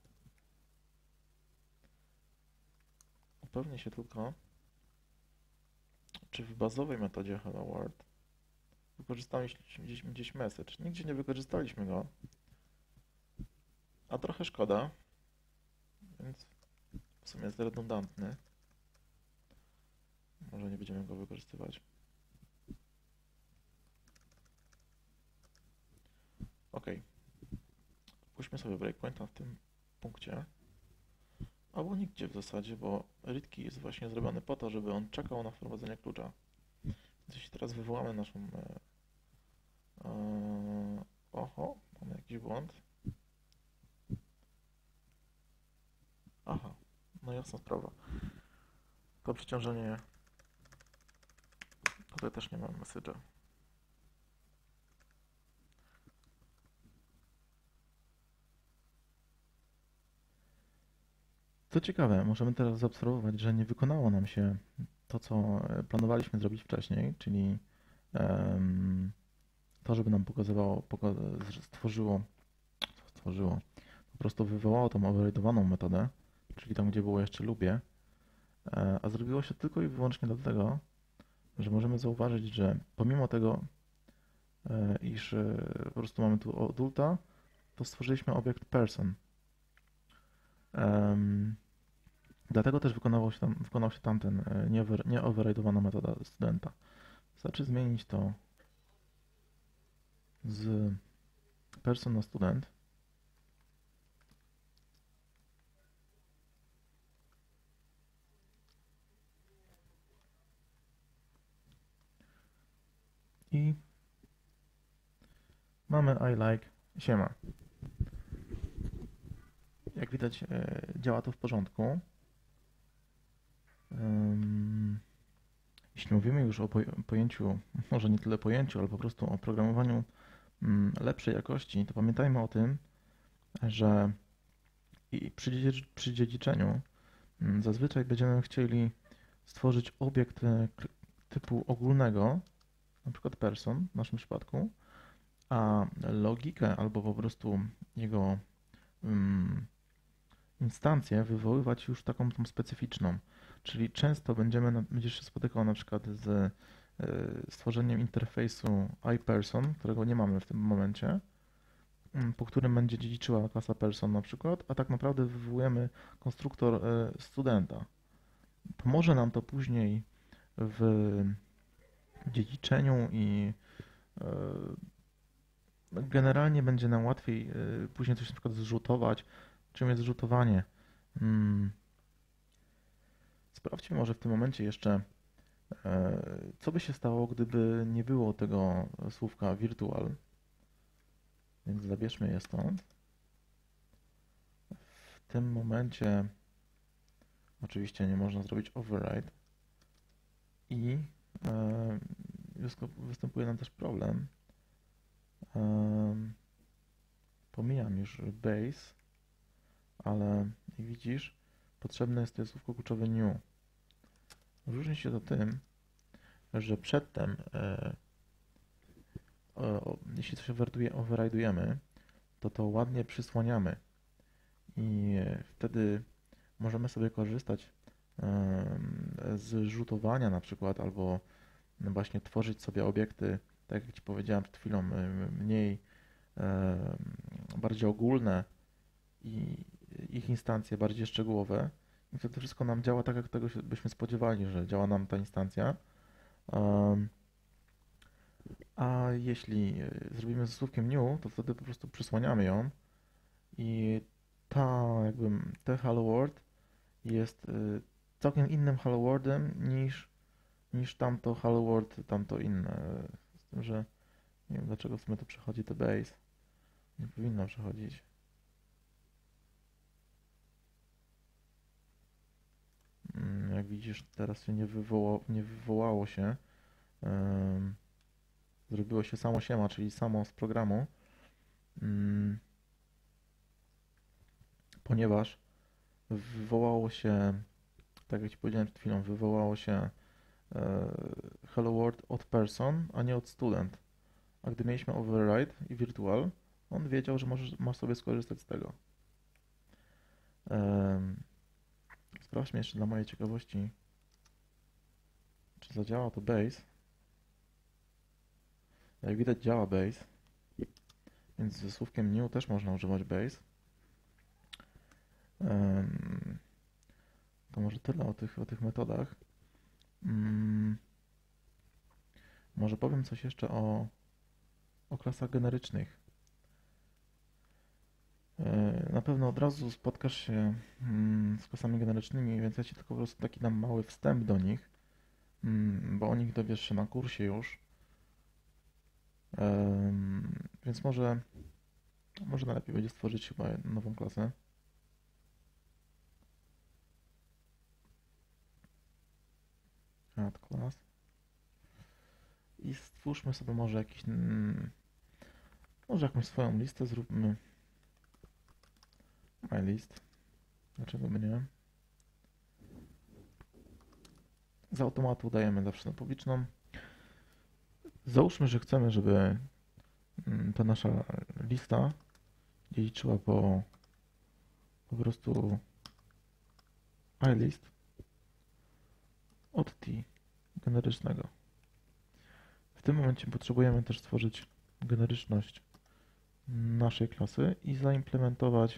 Upewnię się tylko, czy w bazowej metodzie hello world wykorzystaliśmy gdzieś, gdzieś message. Nigdzie nie wykorzystaliśmy go, a trochę szkoda, więc w sumie jest redundantny. Może nie będziemy go wykorzystywać. Ok. Puśćmy sobie breakpointa w tym punkcie. Albo nigdzie w zasadzie, bo readkey jest właśnie zrobiony po to, żeby on czekał na wprowadzenie klucza. Więc jeśli teraz wywołamy naszą... E, e, oho, mamy jakiś błąd. Aha, no jasna sprawa. To przeciążenie... Tutaj też nie mamy message'a. Co ciekawe, możemy teraz zaobserwować, że nie wykonało nam się to, co e, planowaliśmy zrobić wcześniej, czyli em, to, żeby nam pokazywało, poka- że stworzyło, stworzyło, po prostu wywołało tą override'owaną metodę, czyli tam, gdzie było jeszcze lubię, e, a zrobiło się tylko i wyłącznie dlatego, że możemy zauważyć, że pomimo tego, e, iż e, po prostu mamy tu adulta, to stworzyliśmy obiekt person. Em, Dlatego też wykonywał się tam, wykonał się tamten e, nieover- nieoverride'owana metoda studenta. Wystarczy zmienić to z person na student i mamy I like siema. Jak widać, e, działa to w porządku. Ym, Jeśli mówimy już o poj- pojęciu, może nie tyle pojęciu, ale po prostu o programowaniu mm, lepszej jakości, to pamiętajmy o tym, że i przy, dziedz- przy dziedziczeniu mm, zazwyczaj będziemy chcieli stworzyć obiekt e, k- typu ogólnego, na przykład person w naszym przypadku, a logikę albo po prostu jego mm, instancję wywoływać już taką tą specyficzną. Czyli często będziemy, na- będziesz się spotykał na przykład z e, stworzeniem interfejsu iPerson, którego nie mamy w tym momencie, mm, po którym będzie dziedziczyła klasa person na przykład, a tak naprawdę wywołujemy konstruktor e, studenta. Pomoże nam to później w dziedziczeniu i e, generalnie będzie nam łatwiej e, później coś na przykład zrzutować. Czym jest zrzutowanie? Mm, Sprawdźmy może w tym momencie jeszcze, e, co by się stało, gdyby nie było tego słówka virtual. Więc zabierzmy je stąd. W tym momencie oczywiście nie można zrobić override i e, występuje nam też problem. E, Pomijam już base, ale jak widzisz, potrzebne jest tutaj słówko kluczowe new. Różni się to tym, że przedtem, e, o, jeśli coś override'ujemy, to to ładnie przysłaniamy i wtedy możemy sobie korzystać z rzutowania na przykład, albo właśnie tworzyć sobie obiekty, tak jak Ci powiedziałem przed chwilą, mniej, bardziej ogólne i ich instancje bardziej szczegółowe. I wtedy wszystko nam działa tak, jak tego się byśmy spodziewali, że działa nam ta instancja. A jeśli zrobimy ze słówkiem new, to wtedy po prostu przysłaniamy ją i ta jakby te hello world jest całkiem innym hello worldem niż, niż tamto hello world, tamto inne. Z tym, że nie wiem dlaczego w sumie to przechodzi te base. Nie powinno przechodzić. Jak widzisz, teraz się nie, wywoła, nie wywołało się. Um, zrobiło się samo siema, czyli samo z programu. Um, ponieważ wywołało się, tak jak Ci powiedziałem przed chwilą, wywołało się e, hello world od person, a nie od student. A gdy mieliśmy override i virtual, on wiedział, że możesz, masz sobie skorzystać z tego. Um, sprawdźmy jeszcze dla mojej ciekawości, czy zadziała to base. Jak widać działa base, więc ze słówkiem new też można używać base. Um, to może tyle o tych, o tych metodach. Um, może powiem coś jeszcze o, o klasach generycznych. Na pewno od razu spotkasz się z klasami generycznymi, więc ja Ci tylko po prostu taki dam mały wstęp do nich, bo o nich dowiesz się na kursie już. Więc może, może najlepiej będzie stworzyć chyba nową klasę. Add class. I stwórzmy sobie może jakiś, może jakąś swoją listę zróbmy. My list. Dlaczego by nie? Z automatu dajemy zawsze na publiczną. Załóżmy, że chcemy, żeby ta nasza lista dziedziczyła po po prostu iList od T generycznego. W tym momencie potrzebujemy też stworzyć generyczność naszej klasy i zaimplementować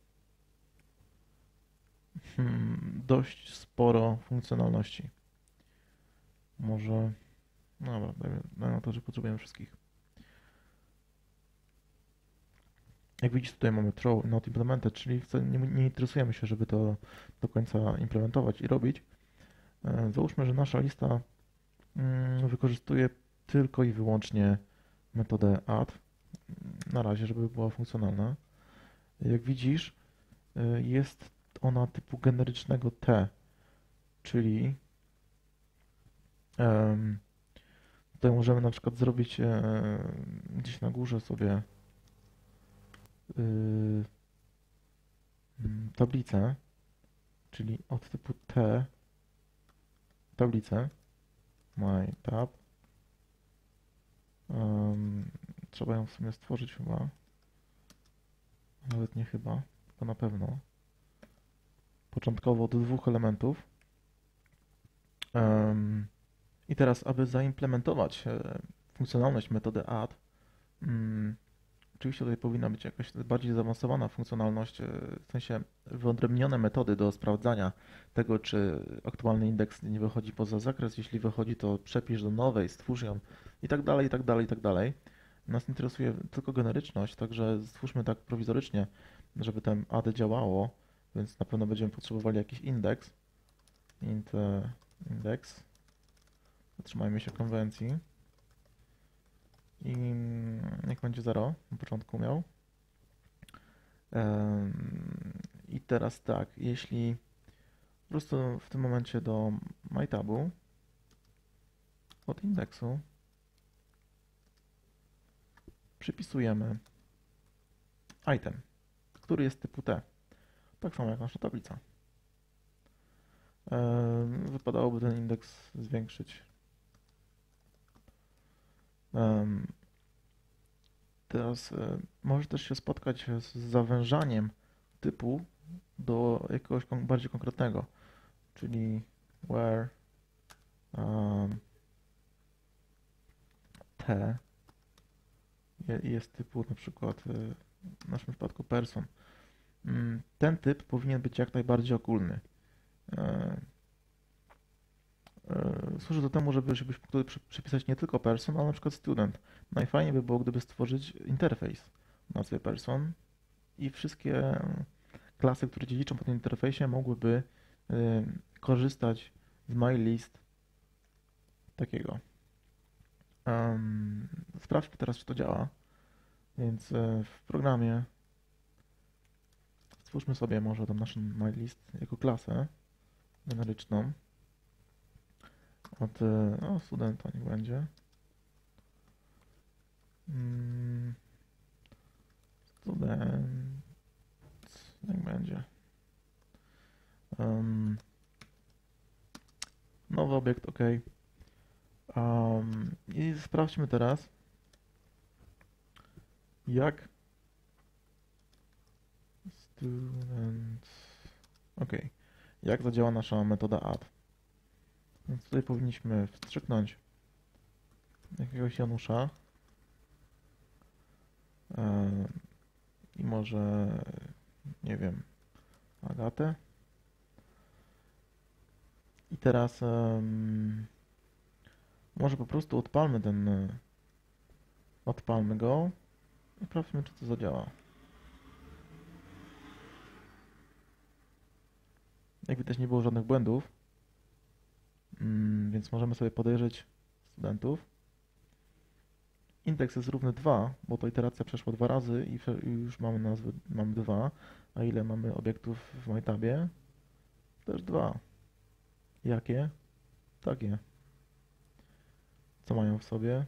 hmm, dość sporo funkcjonalności. Może, no dobra, dajmy, dajmy na to, że potrzebujemy wszystkich. Jak widzisz, tutaj mamy throw not implemented, czyli wcale nie, nie interesujemy się, żeby to do końca implementować i robić. Załóżmy, że nasza lista mm, wykorzystuje tylko i wyłącznie metodę add, na razie, żeby była funkcjonalna. Jak widzisz, jest ona typu generycznego T, czyli um, tutaj możemy na przykład zrobić e, gdzieś na górze sobie y, tablicę, czyli od typu T tablicę my tab. Um, trzeba ją w sumie stworzyć chyba. Nawet nie chyba, tylko na pewno. Początkowo do dwóch elementów. Um, I teraz, aby zaimplementować e, funkcjonalność metody add, um, oczywiście tutaj powinna być jakaś bardziej zaawansowana funkcjonalność, e, w sensie wyodrębnione metody do sprawdzania tego, czy aktualny indeks nie wychodzi poza zakres. Jeśli wychodzi, to przepisz do nowej, stwórz ją i tak dalej, i tak dalej, i tak dalej. Nas interesuje tylko generyczność, także stwórzmy tak prowizorycznie, żeby ten add działało, więc na pewno będziemy potrzebowali jakiś indeks. Int index. Zatrzymajmy się konwencji. I niech będzie zero, na początku miał. I teraz tak, jeśli po prostu w tym momencie do myTabu od indeksu przypisujemy item, który jest typu T, tak samo jak nasza tablica. Wypadałoby ten indeks zwiększyć. Teraz może też się spotkać z zawężaniem typu do jakiegoś bardziej konkretnego, czyli where um, T jest typu na przykład w naszym przypadku person. Ten typ powinien być jak najbardziej ogólny. Służy do temu, żeby, żebyś mógł przypisać nie tylko person, ale na przykład student. Najfajniej by było, gdyby stworzyć interfejs o nazwie person i wszystkie klasy, które dziedziczą po tym interfejsie, mogłyby korzystać z MyList takiego. Um, sprawdźmy teraz, czy to działa. Więc w programie stwórzmy sobie może tam naszą MyList jako klasę generyczną. Od no, studenta niech będzie. Hmm, student niech będzie. Um, nowy obiekt, OK. Um, I sprawdźmy teraz, jak student, OK, jak zadziała nasza metoda add. Więc tutaj powinniśmy wstrzyknąć jakiegoś Janusza yy, i może, nie wiem, Agatę. I teraz yy, może po prostu odpalmy ten, yy, odpalmy go i sprawdźmy, czy to zadziała. Jak widać, nie było żadnych błędów. Więc możemy sobie podejrzeć studentów. Indeks jest równy dwa, bo to iteracja przeszła dwa razy i już mamy nazwy, mamy dwa. A ile mamy obiektów w MyTabie? Też dwa. Jakie? Takie. Co mają w sobie?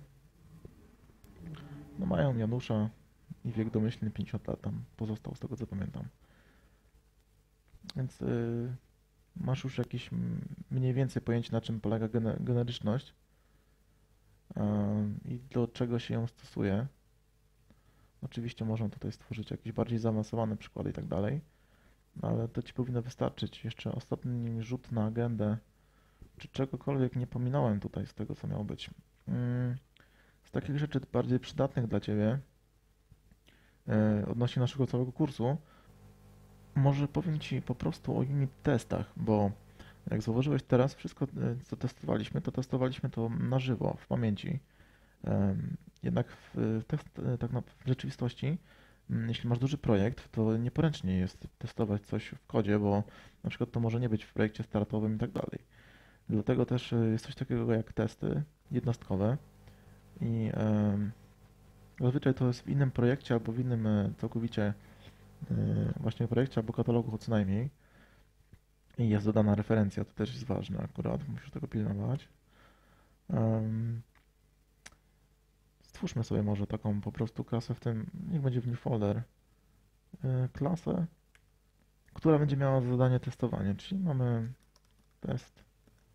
No mają Janusza i wiek domyślny pięćdziesiąt lat tam pozostał, z tego co pamiętam. Więc yy, masz już jakieś m- mniej więcej pojęcie, na czym polega gene- generyczność em, i do czego się ją stosuje. Oczywiście można tutaj stworzyć jakieś bardziej zaawansowane przykłady i tak dalej, no ale to Ci powinno wystarczyć. Jeszcze ostatni rzut na agendę, czy czegokolwiek nie pominąłem tutaj z tego, co miało być. Mm, Z takich rzeczy bardziej przydatnych dla Ciebie e, odnośnie naszego całego kursu, może powiem Ci po prostu o unit testach, bo jak zauważyłeś teraz, wszystko e, co testowaliśmy, to testowaliśmy to na żywo, w pamięci. Em, Jednak w, test, e, tak na, w rzeczywistości, mm, jeśli masz duży projekt, to nieporęcznie jest testować coś w kodzie, bo na przykład to może nie być w projekcie startowym i tak dalej. Dlatego też e, jest coś takiego jak testy jednostkowe i em, zazwyczaj to jest w innym projekcie albo w innym e, całkowicie e, właśnie projekcie albo katalogu co najmniej i jest dodana referencja, to też jest ważne akurat, musisz tego pilnować. Em, Stwórzmy sobie może taką po prostu klasę w tym, niech będzie w new folder, e, klasę, która będzie miała za zadanie testowanie, czyli mamy test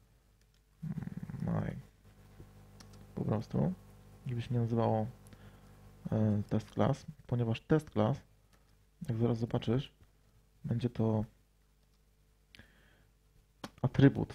my po prostu, żeby się nie nazywało e, test class, ponieważ test class, jak zaraz zobaczysz, będzie to atrybut.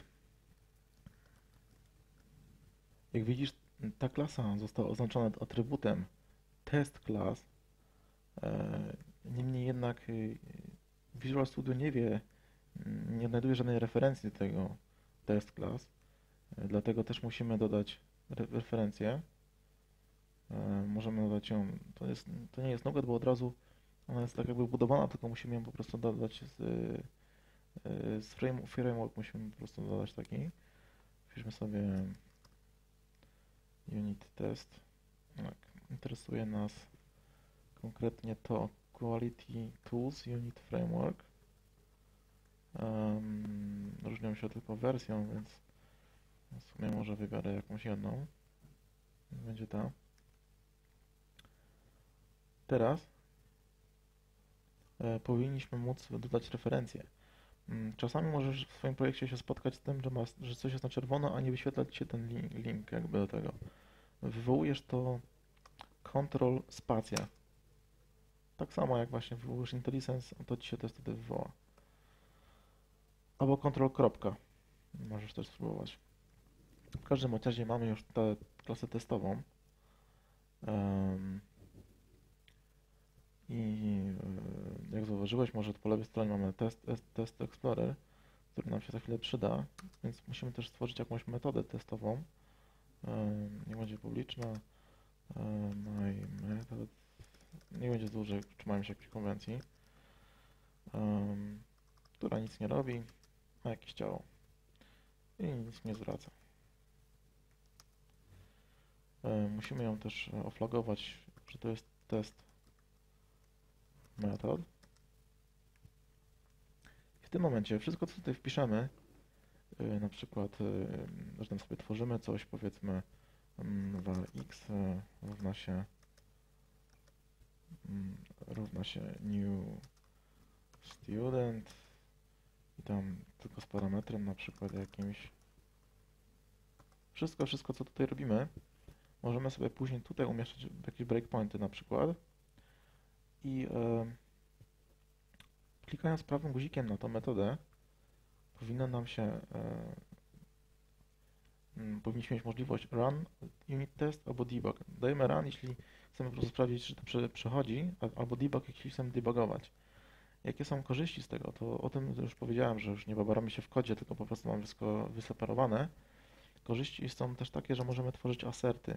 Jak widzisz, ta klasa została oznaczona atrybutem test class, e, niemniej jednak y, Visual Studio nie wie, mm, nie znajduje żadnej referencji do tego test class, e, dlatego też musimy dodać re referencję. E, Możemy dodać ją, to jest, to nie jest Nougat, bo od razu ona jest tak jakby budowana, tylko musimy ją po prostu dodać z, e, z frame, framework, musimy po prostu dodać taki. Wpiszmy sobie unit test. Tak, interesuje nas konkretnie to Quality Tools Unit Framework. Um, różnią się tylko wersją, więc w sumie może wybiorę jakąś jedną. Będzie ta. Teraz e, powinniśmy móc dodać referencję. Mm, Czasami możesz w swoim projekcie się spotkać z tym, że, masz, że coś jest na czerwono, a nie wyświetla ci się ten link, link jakby do tego. Wywołujesz to Ctrl spacja. Tak samo jak właśnie wywołujesz IntelliSense, to ci się to wtedy wywoła. Albo Ctrl kropka. Możesz też spróbować. W każdym razie mamy już tę klasę testową. Um, I e, jak zauważyłeś, może po lewej stronie mamy test, test Explorer, który nam się za chwilę przyda, więc musimy też stworzyć jakąś metodę testową. Um, nie będzie publiczna. Um, my method. Nie będzie dłużej, trzymajmy się jakiejś konwencji. Um, która nic nie robi, ma jakieś ciało i nic nie zwraca. Um, musimy ją też oflagować, że to jest test method. W tym momencie wszystko, co tutaj wpiszemy, yy, na przykład, yy, że tam sobie tworzymy coś, powiedzmy yy, var x yy, równa się yy, równa się new student i tam tylko z parametrem na przykład jakimś. Wszystko, wszystko co tutaj robimy, możemy sobie później tutaj umieszczać jakieś breakpointy na przykład i yy, klikając prawym guzikiem na tą metodę, powinno nam się, yy, powinniśmy mieć możliwość run unit test albo debug. Dajemy run, jeśli chcemy po prostu sprawdzić, czy to prze, przechodzi, albo debug, jeśli chcemy debugować. Jakie są korzyści z tego? To o tym już powiedziałem, że już nie babaramy się w kodzie, tylko po prostu mamy wszystko wyseparowane. Korzyści są też takie, że możemy tworzyć aserty.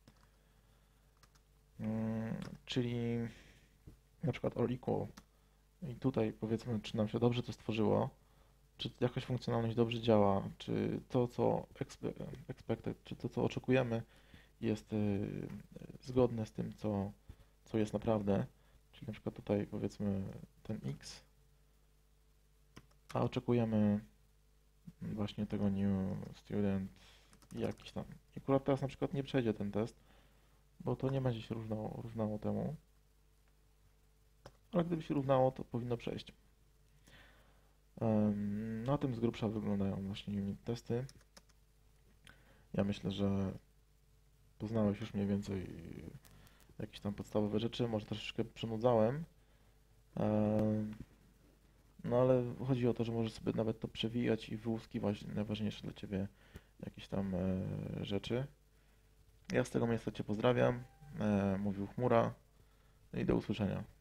Yy, czyli na przykład all equal. I tutaj powiedzmy, czy nam się dobrze to stworzyło, czy jakaś funkcjonalność dobrze działa, czy to, co expected, czy to, co oczekujemy, jest y, zgodne z tym, co, co jest naprawdę. Czyli na przykład tutaj powiedzmy ten x, a oczekujemy właśnie tego new student i jakiś tam. I akurat teraz na przykład nie przejdzie ten test, bo to nie będzie się równało, równało temu, ale gdyby się równało, to powinno przejść. Em, Na tym z grubsza wyglądają właśnie unit testy. Ja myślę, że poznałeś już mniej więcej jakieś tam podstawowe rzeczy, może troszeczkę przynudzałem. Em, No ale chodzi o to, że możesz sobie nawet to przewijać i wyłuskiwać najważniejsze dla Ciebie jakieś tam e, rzeczy. Ja z tego miejsca Cię pozdrawiam. E, mówił Chmura i do usłyszenia.